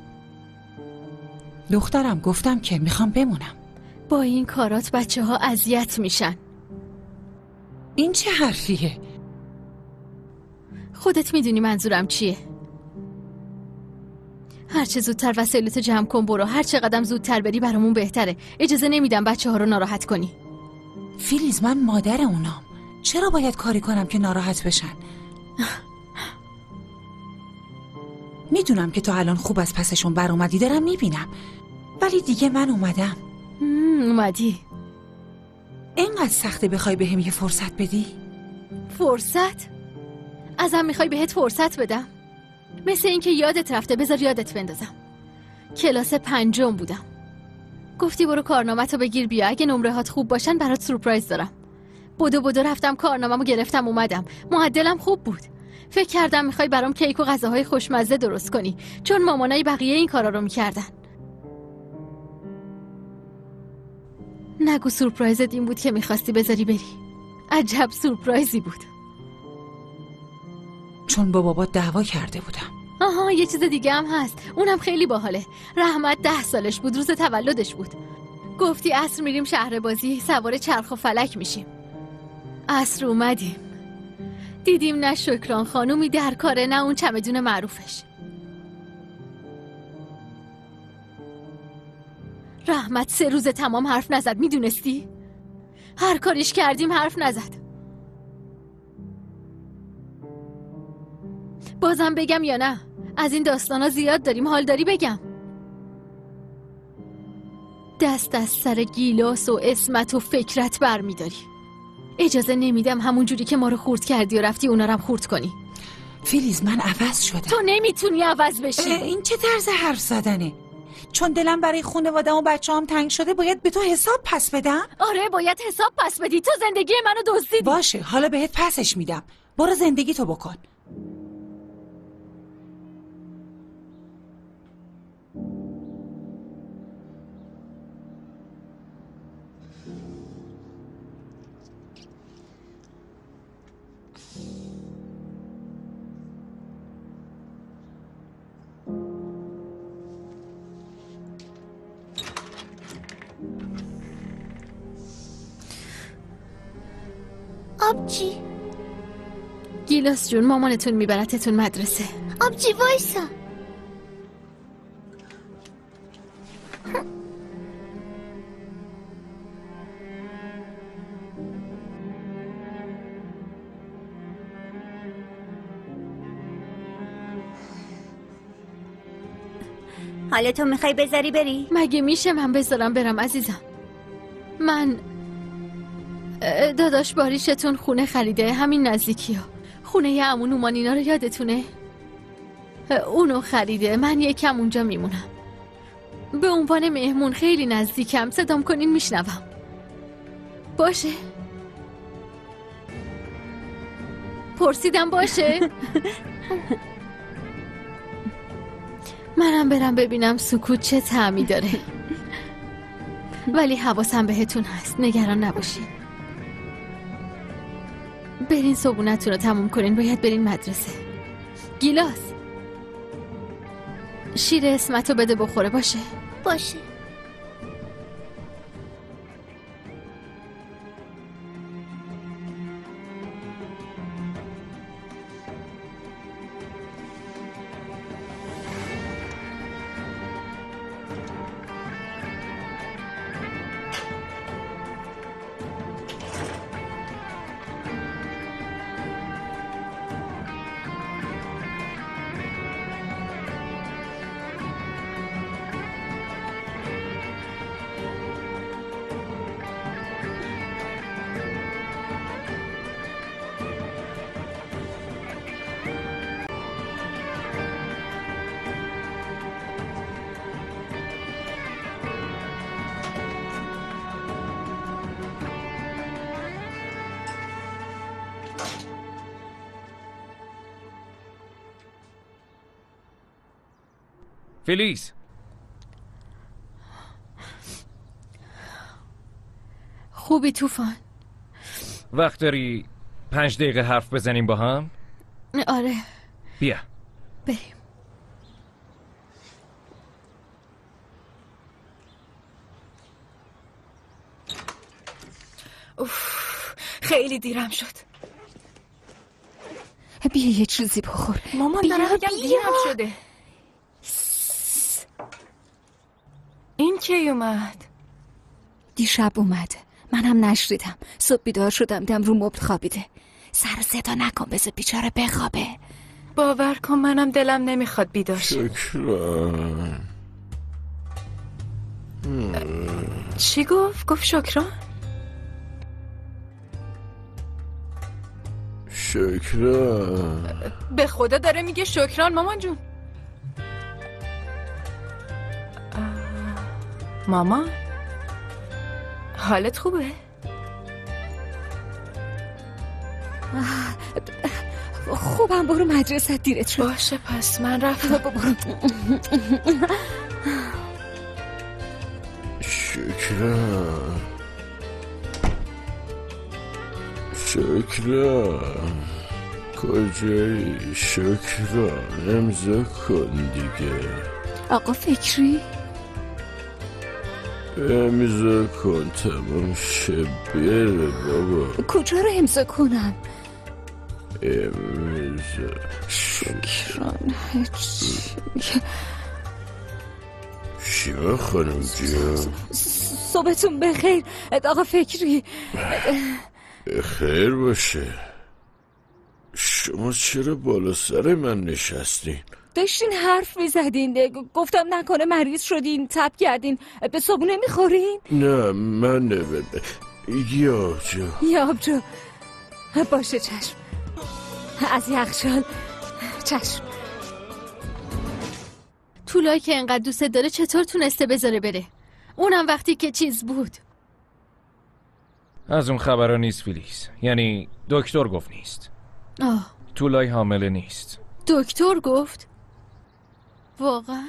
دخترم گفتم که میخوام بمونم. با این کارات بچه ها اذیت میشن. این چه حرفیه؟ خودت میدونی منظورم چیه. هرچه زودتر وسایلتو جمع کن برو. هر چه قدم زودتر بری برامون بهتره. اجازه نمیدم بچه ها رو ناراحت کنی. فیلیز من مادر اونام، چرا باید کاری کنم که ناراحت بشن؟ میدونم که تو الان خوب از پسشون بر اومدی، دارم میبینم، ولی دیگه من اومدم. اومدی؟ اینقدر سخته بخوای بهم یه فرصت بدی؟ فرصت؟ ازم میخوای بهت فرصت بدم؟ مثل این که یادت رفته. بذار یادت بندازم. کلاس 5 بودم. گفتی برو کارنامه‌تو بگیر بیا، اگه نمره‌هات خوب باشن برات سورپرایز دارم. بدو رفتم کارنامه‌مو گرفتم اومدم. معدلم خوب بود. فکر کردم میخوای برام کیک و غذاهای خوشمزه درست کنی، چون مامانای بقیه این کارا رو میکردن. نگو سورپرایزت این بود که میخواستی بذاری بری. عجب سورپرایزی بود. چون با بابا دعوا کرده بودم. آها یه چیز دیگه هم هست، اونم خیلی باحاله. رحمت 10 سالش بود، روز تولدش بود. گفتی عصر میریم شهر بازی، سوار چرخ و فلک میشیم. عصر اومدیم، دیدیم نه شکران خانومی در کاره نه اون چمدون معروفش. رحمت 3 روز تمام حرف نزد، میدونستی؟ هر کاریش کردیم حرف نزد. بازم بگم یا نه؟ از این داستانا زیاد داریم، حال داری بگم؟ دست از سر گیلاس و اسمت و فکرت بر میداری. اجازه نمیدم همون جوری که ما رو خورد کردی و رفتی اونا رو هم خورد کنی. فیلیز من عوض شدم. تو نمیتونی عوض بشی. این چه طرز حرف زدنه؟ چون دلم برای خانواده‌ام و بچه‌ام تنگ شده باید به تو حساب پس بدم؟ آره باید حساب پس بدی. تو زندگی منو دزدیدی. باشه حالا بهت پسش میدم. برو زندگی تو بکن. آبجی گیلاس جون، مامانتون میبرتتون مدرسه. آبجی وایسا. حالا تو میخوای بذاری بری؟ مگه میشه من بذارم برم عزیزم؟ من داداش باریشتون خونه خریده، همین نزدیکی ها. خونه عمو نومانینا رو یادتونه؟ اونو خریده، من یکم اونجا میمونم. به عنوان مهمون خیلی نزدیکم، صدام کنین میشنوم. باشه؟ پرسیدم باشه؟ منم برم ببینم سکوت چه طعمی داره. ولی حواسم بهتون هست، نگران نباشین. برین صبونتون رو تموم کنین، باید برین مدرسه. گیلاس شیر اسمتو بده بخوره. باشه؟ باشه. فلیس، خوبی طوفان؟ وقت داری 5 دقیقه حرف بزنیم با هم؟ آره. بیا بریم. خیلی دیرم شد. بیا یه چیزی بخور. مامان دارم میگم دیرم شده. این کی اومد؟ دیشب اومد، منم نشنیدم. صبح بیدار شدم دیدم رو مبل خوابیده. سر صدا نکن، بذار بیچاره بخوابه. باور کن منم دلم نمیخواد بیدار شه. شکران. چی گفت؟ گفت شکران؟ شکران. به خدا داره میگه شکران مامان جون. مامان حالت خوبه؟ خوبم، برو مدرسه، دیرت شد. باشه پس من رفتم. برو. شکران. شکران کجایی؟ شکران امضا کن دیگه. آقا فکری؟ امضا کن تمام شه بره بابا. کجا رو امضا کنم؟ امضا. شکران شیما خانم جون، صبحتون بخیر آقا فکری. خیر باشه. شما چرا بالا سر من نشستین؟ داشتین حرف میزدین، گفتم نکنه مریض شدین تب کردین، به صبونه میخورین؟ نه من یه آبجو. باشه چشم. از یخچال. چشم. طولایی که انقدر دوست داره چطور تونسته بذاره بره؟ اونم وقتی که چیز بود. از اون خبرها نیست فلیس. یعنی دکتر گفت نیست. طولای حامله نیست. دکتر گفت؟ واقعا؟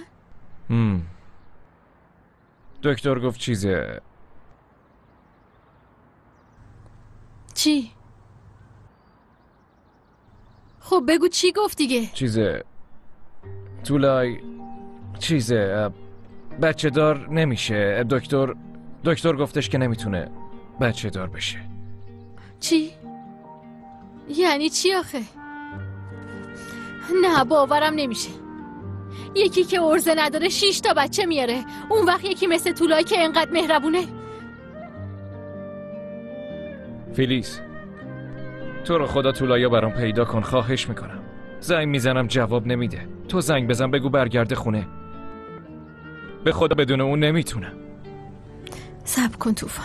دکتر گفت چیزه. چی؟ خب بگو چی گفت دیگه. چیزه طولای چیزه بچه دار نمیشه. دکتر گفتش که نمیتونه بچه دار بشه. چی؟ یعنی چی آخه؟ نه باورم نمیشه. یکی که عرضه نداره 6 تا بچه میاره، اون وقت یکی مثل طولایی که انقدر مهربونه. فلیس تو رو خدا طولاییو برام پیدا کن، خواهش میکنم. زنگ میزنم جواب نمیده. تو زنگ بزن بگو برگرده خونه. به خدا بدون اون نمیتونم. صبر کن طوفان.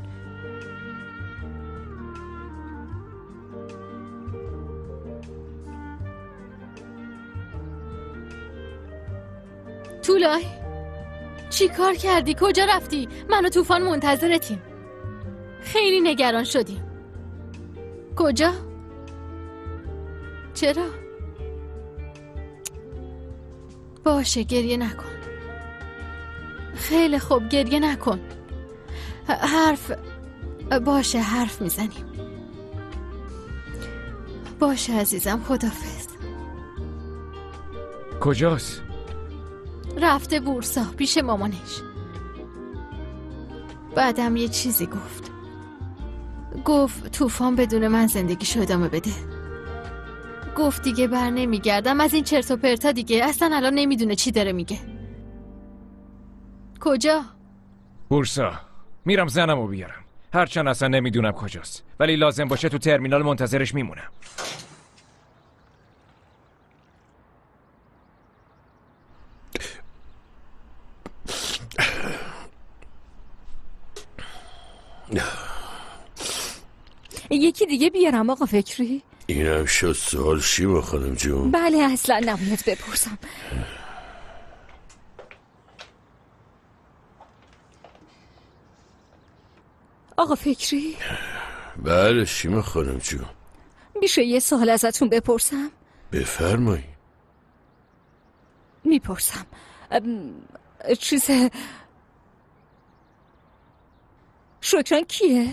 طولای چی کار کردی؟ کجا رفتی؟ من و طوفان منتظرتیم. خیلی نگران شدیم. کجا؟ چرا؟ باشه گریه نکن. خیلی خوب گریه نکن. باشه حرف میزنیم. باشه عزیزم خداحافظ. کجاست؟ رفته بورسا پیش مامانش. بعدم یه چیزی گفت طوفان بدون من زندگیشو ادامه بده. گفت دیگه بر نمیگردم از این چرت و پرتا دیگه. اصلا الان نمیدونه چی داره میگه. کجا؟ بورسا. میرم زنمو بیارم. هرچند اصلا نمیدونم کجاست، ولی لازم باشه تو ترمینال منتظرش میمونم. یکی دیگه بیارم آقا فکری؟ اینم شد سوال شیما خانم جون. بله اصلا نباید بپرسم. آقا فکری؟ بله شیما خانم جون. میشه یه سوال ازتون بپرسم؟ بفرمایی. میپرسم شکران کیه؟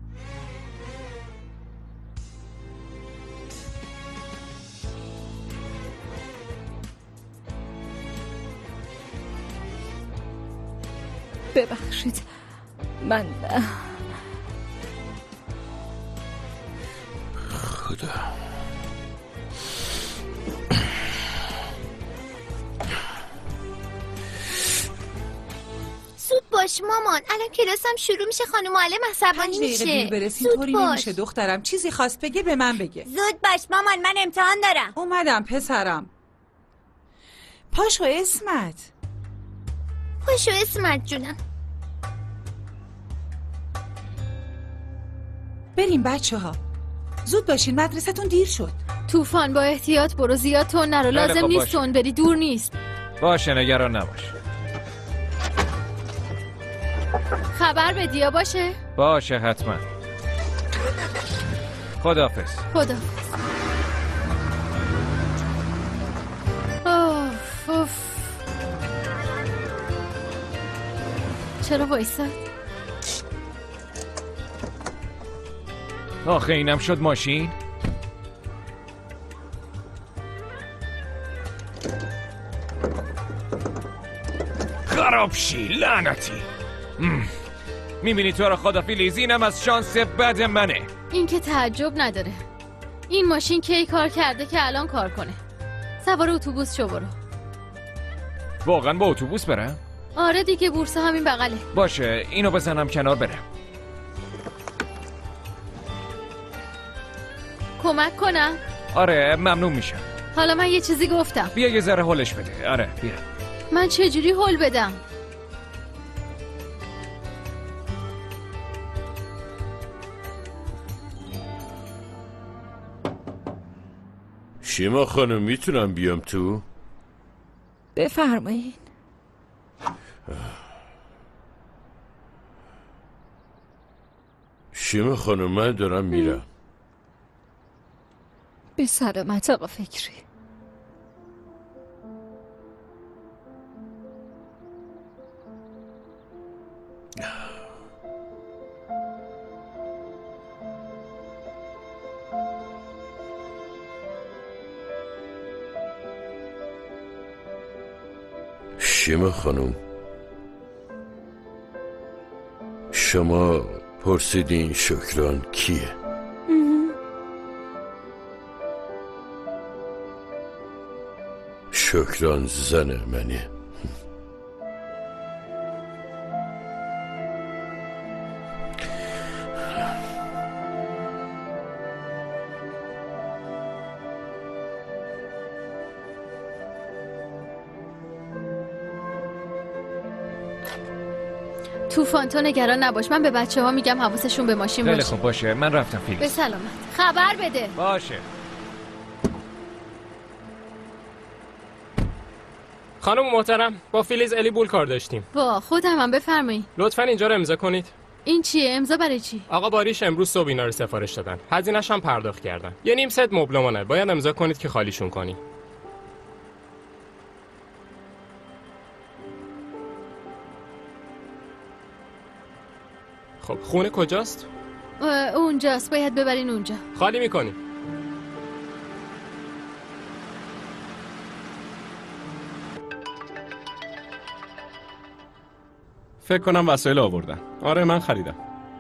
ببخشید من خدا. زود باش مامان، الان کلاسم شروع میشه، خانم معلم عصبانی میشه. زود باش نمیشه دخترم، چیزی خواست بگه به من بگه. زود باش مامان، من امتحان دارم. اومدم پسرم. پاشو اسمت. پاشو اسمت جونم. بریم بچه ها، زود باشین مدرسه‌تون دیر شد. طوفان با احتیاط برو، زیاد تون نرو. لازم نیست تون بری، دور نیست. باشه نگران نباش. خبر بدیا باشه؟ باشه حتما. خداحافظ. خداحافظ. اوف. چرا وایساد؟ آخه اینم شد ماشین؟ خراب شی لعنتی. میبینی تو رو خدافیلیز، اینم از شانس بد منه. این که تعجب نداره. این ماشین کی کار کرده که الان کار کنه؟ سوار اتوبوس شو برو. واقعا با اتوبوس برم؟ آره دیگه، بورسا همین بغله. باشه اینو بزنم کنار برم. کمک کنم؟ آره ممنون میشم. حالا من یه چیزی گفتم. بیا یه ذره هولش بده. آره بیا. من چجوری هول بدم؟ شیما خانم میتونم بیام تو؟ بفرمایین. شیما خانم من دارم میرم. به سلامت آقا فکری. شیما خانم شما پرسیدین شکران کیه؟ شکران زن منه. طوفان تو نگران نباش، من به بچه‌ها میگم حواسشون به ماشین باشه. خیلی خوب باشه، من رفتم فیلیس. به سلامت. خبر بده. باشه. خانم محترم، با فیلیز الی بول کار داشتیم. با خودم هم بفرمایید. لطفاً اینجا رو امضا کنید. این چیه؟ امضا برای چی؟ آقا باریش امروز صبح اینا رو سفارش دادن. هزینه‌ش هم پرداخت کردن. یه نیم ست مبلمانه. باید امضا کنید که خالیشون کنی. خب خونه کجاست؟ اونجاست، باید ببرین اونجا. خالی میکنی. فکر کنم وسایل آوردن. آره من خریدم.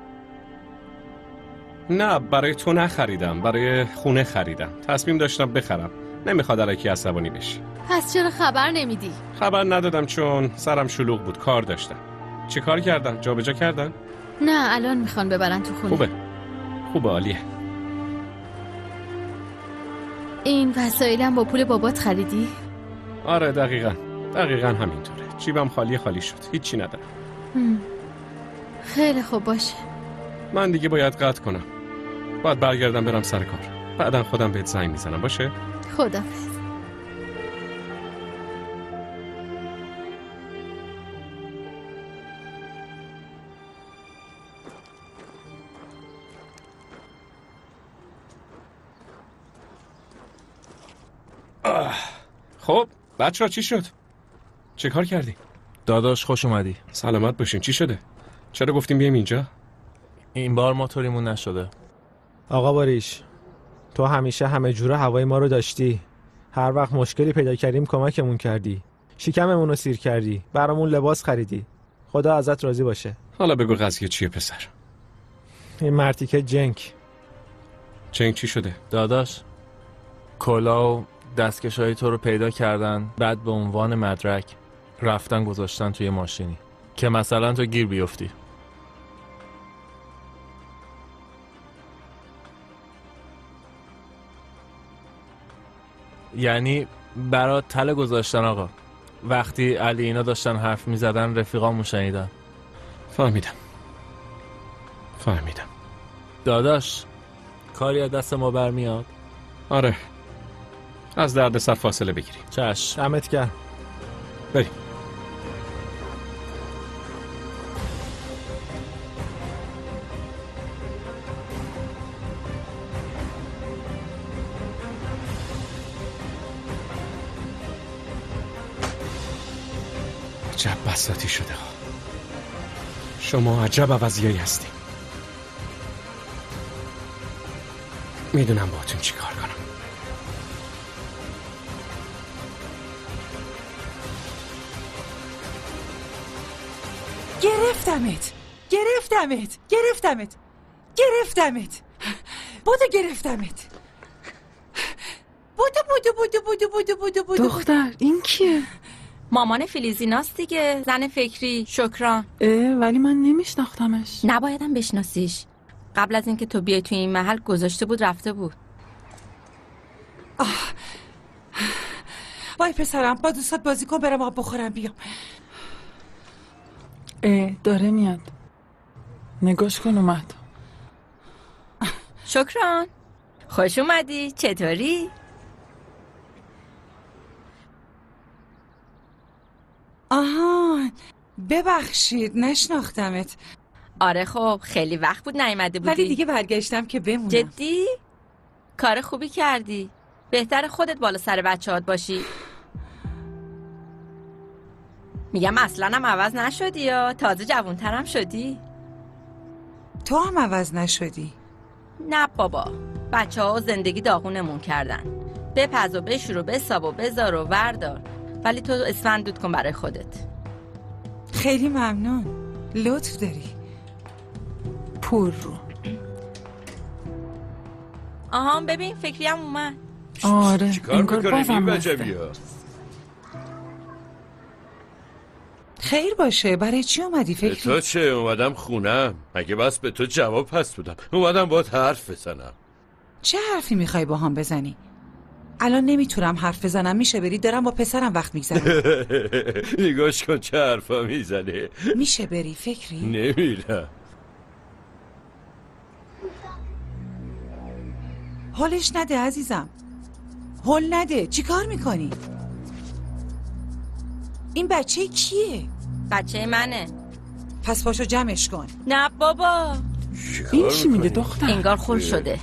نه برای تو نخریدم، برای خونه خریدم. تصمیم داشتم بخرم. نمیخواد الکی عصبانی بشی. پس چرا خبر نمیدی؟ خبر ندادم چون سرم شلوغ بود، کار داشتم. چی کار کردن؟ جابجا کردن؟ نه الان میخوان ببرن تو خونه. خوبه عالیه. این وسایلم با پول بابات خریدی؟ آره دقیقاً همینطوره. جیبم خالی شد، هیچی ندارم. خیلی خوب باشه. من دیگه باید قطع کنم. باید برگردم برم سر کار. بعداً خودم بهت زنگ میزنم. باشه؟ خداحافظ. خب بچه‌ها چی شد؟ چه کار کردی؟ داداش خوش اومدی. سلامت باشین. چی شده؟ چرا گفتیم بیایم اینجا؟ این بار ما طوریمون نشده. آقا باریش، تو همیشه همه جوره هوای ما رو داشتی. هر وقت مشکلی پیدا کردیم کمکمون کردی. شکممون رو سیر کردی. برامون لباس خریدی. خدا ازت راضی باشه. حالا بگو قضیه چیه پسر؟ این مرتیکه جنگ چی شده؟ داداش کلا و دستکشای تو رو پیدا کردن، بعد به عنوان مدرک رفتن گذاشتن توی ماشینی که مثلا تو گیر بیفتی. یعنی برات تله گذاشتن آقا. وقتی علی اینا داشتن حرف می زدن رفیقامون شنیدن. فهمیدم. داداش کاری از دست ما برمیاد؟ آره از درد سر فاصله بگیری. چشم. دمت گرم. بریم. عجب بساطی شده ها. شما عجب عوضیایی هستیم. میدونم باهاتون چی کار کنم. گرفتمت. بودو گرفتمت. بودو. دختر این کیه؟ مامان فیلیزیناست دیگه، زن فکری شکران. ولی من نمیشناختمش. نبایدم بشناسیش. قبل از اینکه تو بیای توی این محل گذاشته بود رفته بود. وای پسرم با دوستات بازی کن، برم آب بخورم بیام. داره میاد. نگاش کن اومد. شکران خوش اومدی، چطوری؟ آها ببخشید نشناختمت. آره خب خیلی وقت بود نیومده بودی. ولی دیگه برگشتم که بمونم. جدی؟ کار خوبی کردی. بهتر خودت بالا سر بچه‌هات باشی. میگم اصلا هم عوض نشدی یا تازه جوانترم شدی. تو هم عوض نشدی. نه بابا، بچه‌ها زندگی داغونمون کردن. بپز و بشور و بساب و بذار و وردار. ولی تو اسفند دود کن برای خودت. خیلی ممنون، لطف داری. پول رو. آها ببین فکری هم اومد. آره چیکار میکنی این وجبیا؟ خیر باشه، برای چی اومدی فکری؟ تو چه؟ اومدم خونم. مگه بس به تو جواب پس بودم. اومدم باهات حرف بزنم. چه حرفی میخوای با هم بزنی؟ الان نمیتونم حرف بزنم، میشه بری؟ دارم با پسرم وقت میگذرم. نگاش کن چه حرفا میزنه. میشه بری فکری؟ نمیرم. حالش نده عزیزم، حال نده. چی کار میکنی؟ این بچه کیه؟ بچه منه. پس پاشو جمعش کن. نه بابا. این چی میگه دختر؟ انگار خل شده.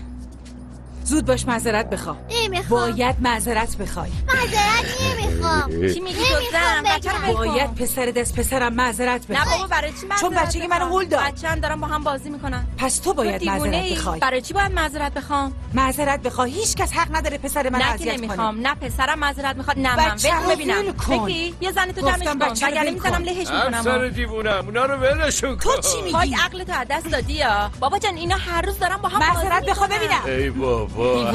زود باش معذرت بخوا. نمیخوام. باید معذرت بخوای. معذرت نمیخوام. چی میگی دخترم؟ بچه رو ول کن. باید پسرت از پسرم معذرت بخوای. نه بابا برای چی معذرت؟ چون بچگی منو هول داد. بچه‌ام دارن با هم بازی میکنن. پس تو باید معذرت بخوای. برای چی باید معذرت بخوام؟ معذرت بخوای. هیچ کس حق نداره پسر من اذیت کنه. نه نمیخوام. نه پسرم معذرت میخواد، نه من. ول ببینم. بکی یه زن تو جمعش کن. وگرنه میزنم لهش میکنم. همسر دیوونم اونا رو ولشون کن. تو چی میگی؟ وای عقلتو از دست دادی یا بابا جان؟ اینا هر روز دارن با هم معذرت بخوا ببینم. ای بابا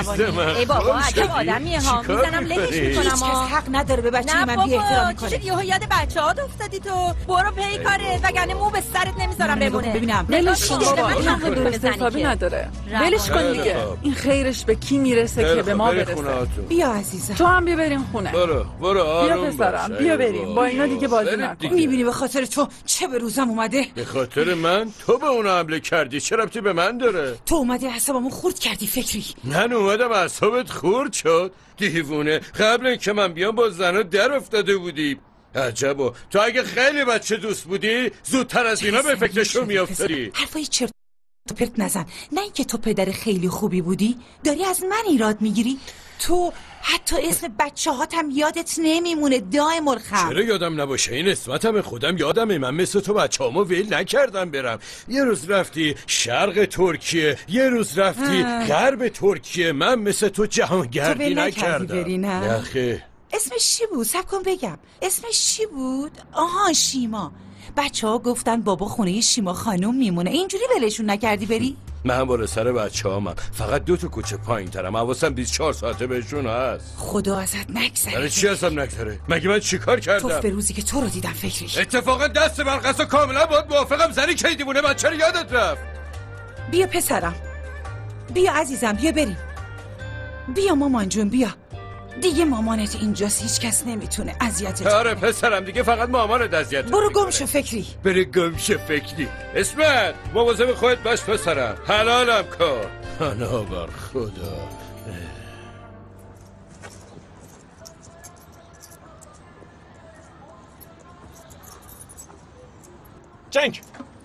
ای بابا عجب آدمیه ها. میزنم لهش میکنم. هیچ کس حق نداره به بچه من بی احترامی کنه. چه یهو یاد بچه‌ها افتادی تو؟ برو پی کارت وگرنه مو به سرت نمیذارم بمونه. ببینم ولش کن بابا، این حق درست حسابی نداره. ولش کن دیگه. این خیرش به کی میرسه که به ما برسه؟ بیا عزیزم. تو هم بیا بریم خونه. برو آروم بیا پسرم، بیا بریم. با اینا دیگه بازی نکن. میبینی به خاطر تو چه به روزم اومده؟ به خاطر من؟ تو به اونا حمله کردی، چه ربطی به من داره؟ تو اومدی اعصابمو خورد کردی فکری. من اومدم اعصابت خورد شد؟ دیوونه، قبل اینکه من بیام با زنا در افتاده بودی. عجبا، تو اگه خیلی بچه دوست بودی زودتر از اینا به فکرشون میافتادی. حرفای چرت و پرت نزن. نه اینکه تو پدر خیلی خوبی بودی، داری از من ایراد میگیری. تو حتی اسم بچه هاتم یادت نمیمونه دائم الخم. چرا یادم نباشه؟ این اسمتم خودم یادمه. من مثل تو بچه هامو ویل نکردم برم. یه روز رفتی شرق ترکیه، یه روز رفتی غرب ترکیه. من مثل تو جهانگردی نکردم. بری نه خیر. اسمش چی بود؟ صبر کن بگم. اسمش چی بود؟ آها شیما. بچه ها گفتن بابا خونه شیما خانم میمونه. اینجوری ولشون نکردی بری؟ من بالا سر بچه هامم، فقط 2 کوچه پایین ترم. حواسم 24 ساعته بهشون هست. خدا ازت نگذره. برای چی ازم نگذره؟ مگه من چیکار کردم؟ توف به روزی که تو رو دیدم فکریش. اتفاقا دست برقص و کاملا باید موافقم. زنی که دیوونه بچه رو یادت رفت. بیا پسرم، بیا عزیزم، بیا بریم. بیا مامان جون، بیا. دیگه مامانت اینجاست، هیچ کس نمیتونه اذیتت کنه. آره پسرم، دیگه فقط مامانت اذیت برو گم شو فکری. بری گم شو فکری. اسمت مواظب خودت باش پسرم. حلالم کن. حالا بر خدا. جنگ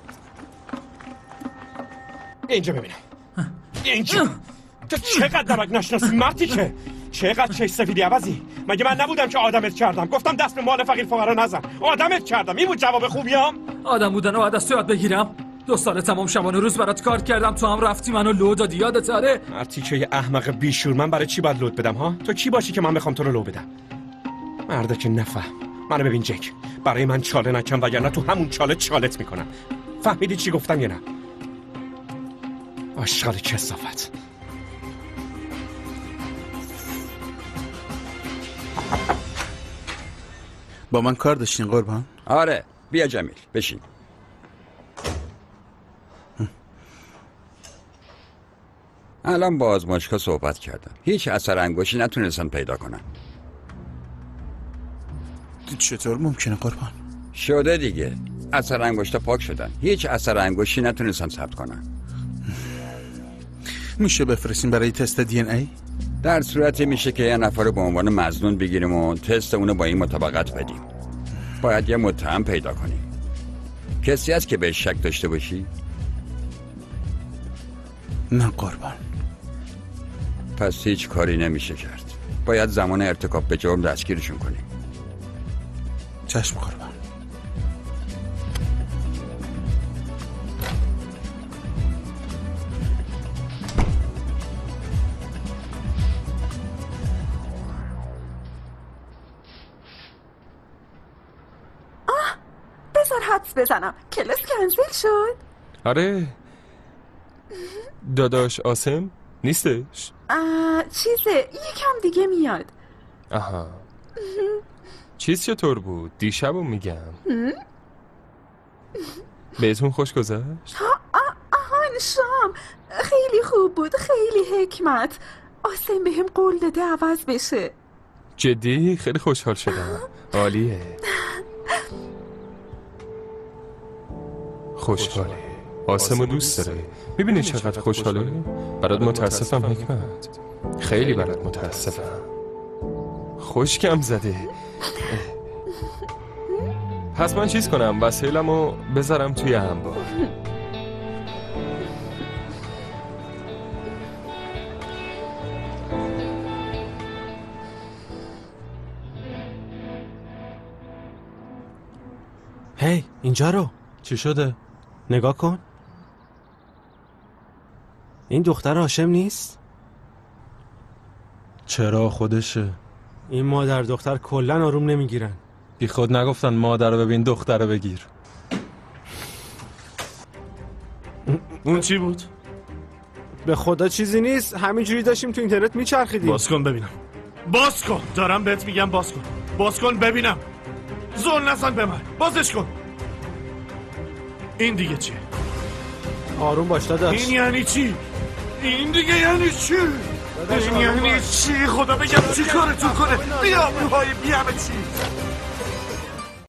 اینجا ببینم. اینجا تو چقدر نمک نشناسی مردی که چقدر چش سفیدی عوضی. مگه من نبودم که آدمت کردم؟ گفتم دست به مال فقیر فقرا نزن، آدمت کردم. این بود جواب خوبیام؟ آدم بودن و از تو یاد بگیرم. 2 سال تمام شبانه روز برات کار کردم، تو هم رفتی منو لو دادی. یادت آره؟ مردی که یه احمق بیشور. من برای چی باید لود بدم ها؟ تو کی باشی که من بخوام تو رو لو بدم؟ مردا که نفهم. منو ببین جک، برای من چاله نکن وگرنه تو همون چاله چالت میکنم. فهمیدی چی گفتم یا نه؟ آشغال کثافت. با من کار داشتین قربان؟ آره بیا جمیل بشین. الان با آزمایشگاه صحبت کردم، هیچ اثر انگشتی نتونستن پیدا کنن. چطور ممکنه قربان؟ شده دیگه، اثر انگشتا پاک شدن، هیچ اثر انگشتی نتونستن ثبت کنن. میشه بفرستیم برای تست دی ان ای؟ در صورتی میشه که یه نفر رو به عنوان مظنون بگیریم و تست اونو با این مطابقت بدیم. باید یه متهم پیدا کنیم. کسی هست که بهش شک داشته باشی؟ نه قربان. پس هیچ کاری نمیشه کرد. باید زمان ارتکاب به جرم دستگیرشون کنیم. چشم قربان. بذار حدس بزنم، کلاس کنسل شد. آره داداش آسم نیستش؟ چیزه یکم دیگه میاد. آها چیز چطور بود؟ دیشبو میگم. بهتون خوش گذشت؟ آهان شام خیلی خوب بود، خیلی حکمت. آسم بهم قول داده عوض بشه. جدی؟ خیلی خوشحال شدم. عالیه. خوشحاله. آسمو دوست داره. میبینی چقدر خوشحاله؟ برات متاسفم حکمت. خیلی برات متاسفم. خوشگم زده. پس من چیز کنم؟ وسایلمو بذارم توی انبار. هی اینجا رو. چی شده؟ نگاه کن. این دختر هاشم نیست؟ چرا خودشه؟ این مادر دختر کلن آروم نمیگیرن. بی خود نگفتن مادر رو ببین دختر رو بگیر. اون چی بود؟ به خدا چیزی نیست، همینجوری داشتیم تو اینترنت میچرخیدیم. باز کن ببینم. باز کن، دارم بهت میگم باز کن. باز کن ببینم. زل نزن به من. بازش کن. این دیگه چیه؟ آروم باش داداش. این یعنی چی؟ این دیگه یعنی چی؟ این یعنی چی؟ خدا بگم چی کارتون کنه؟ قیابوهای بیامه چی؟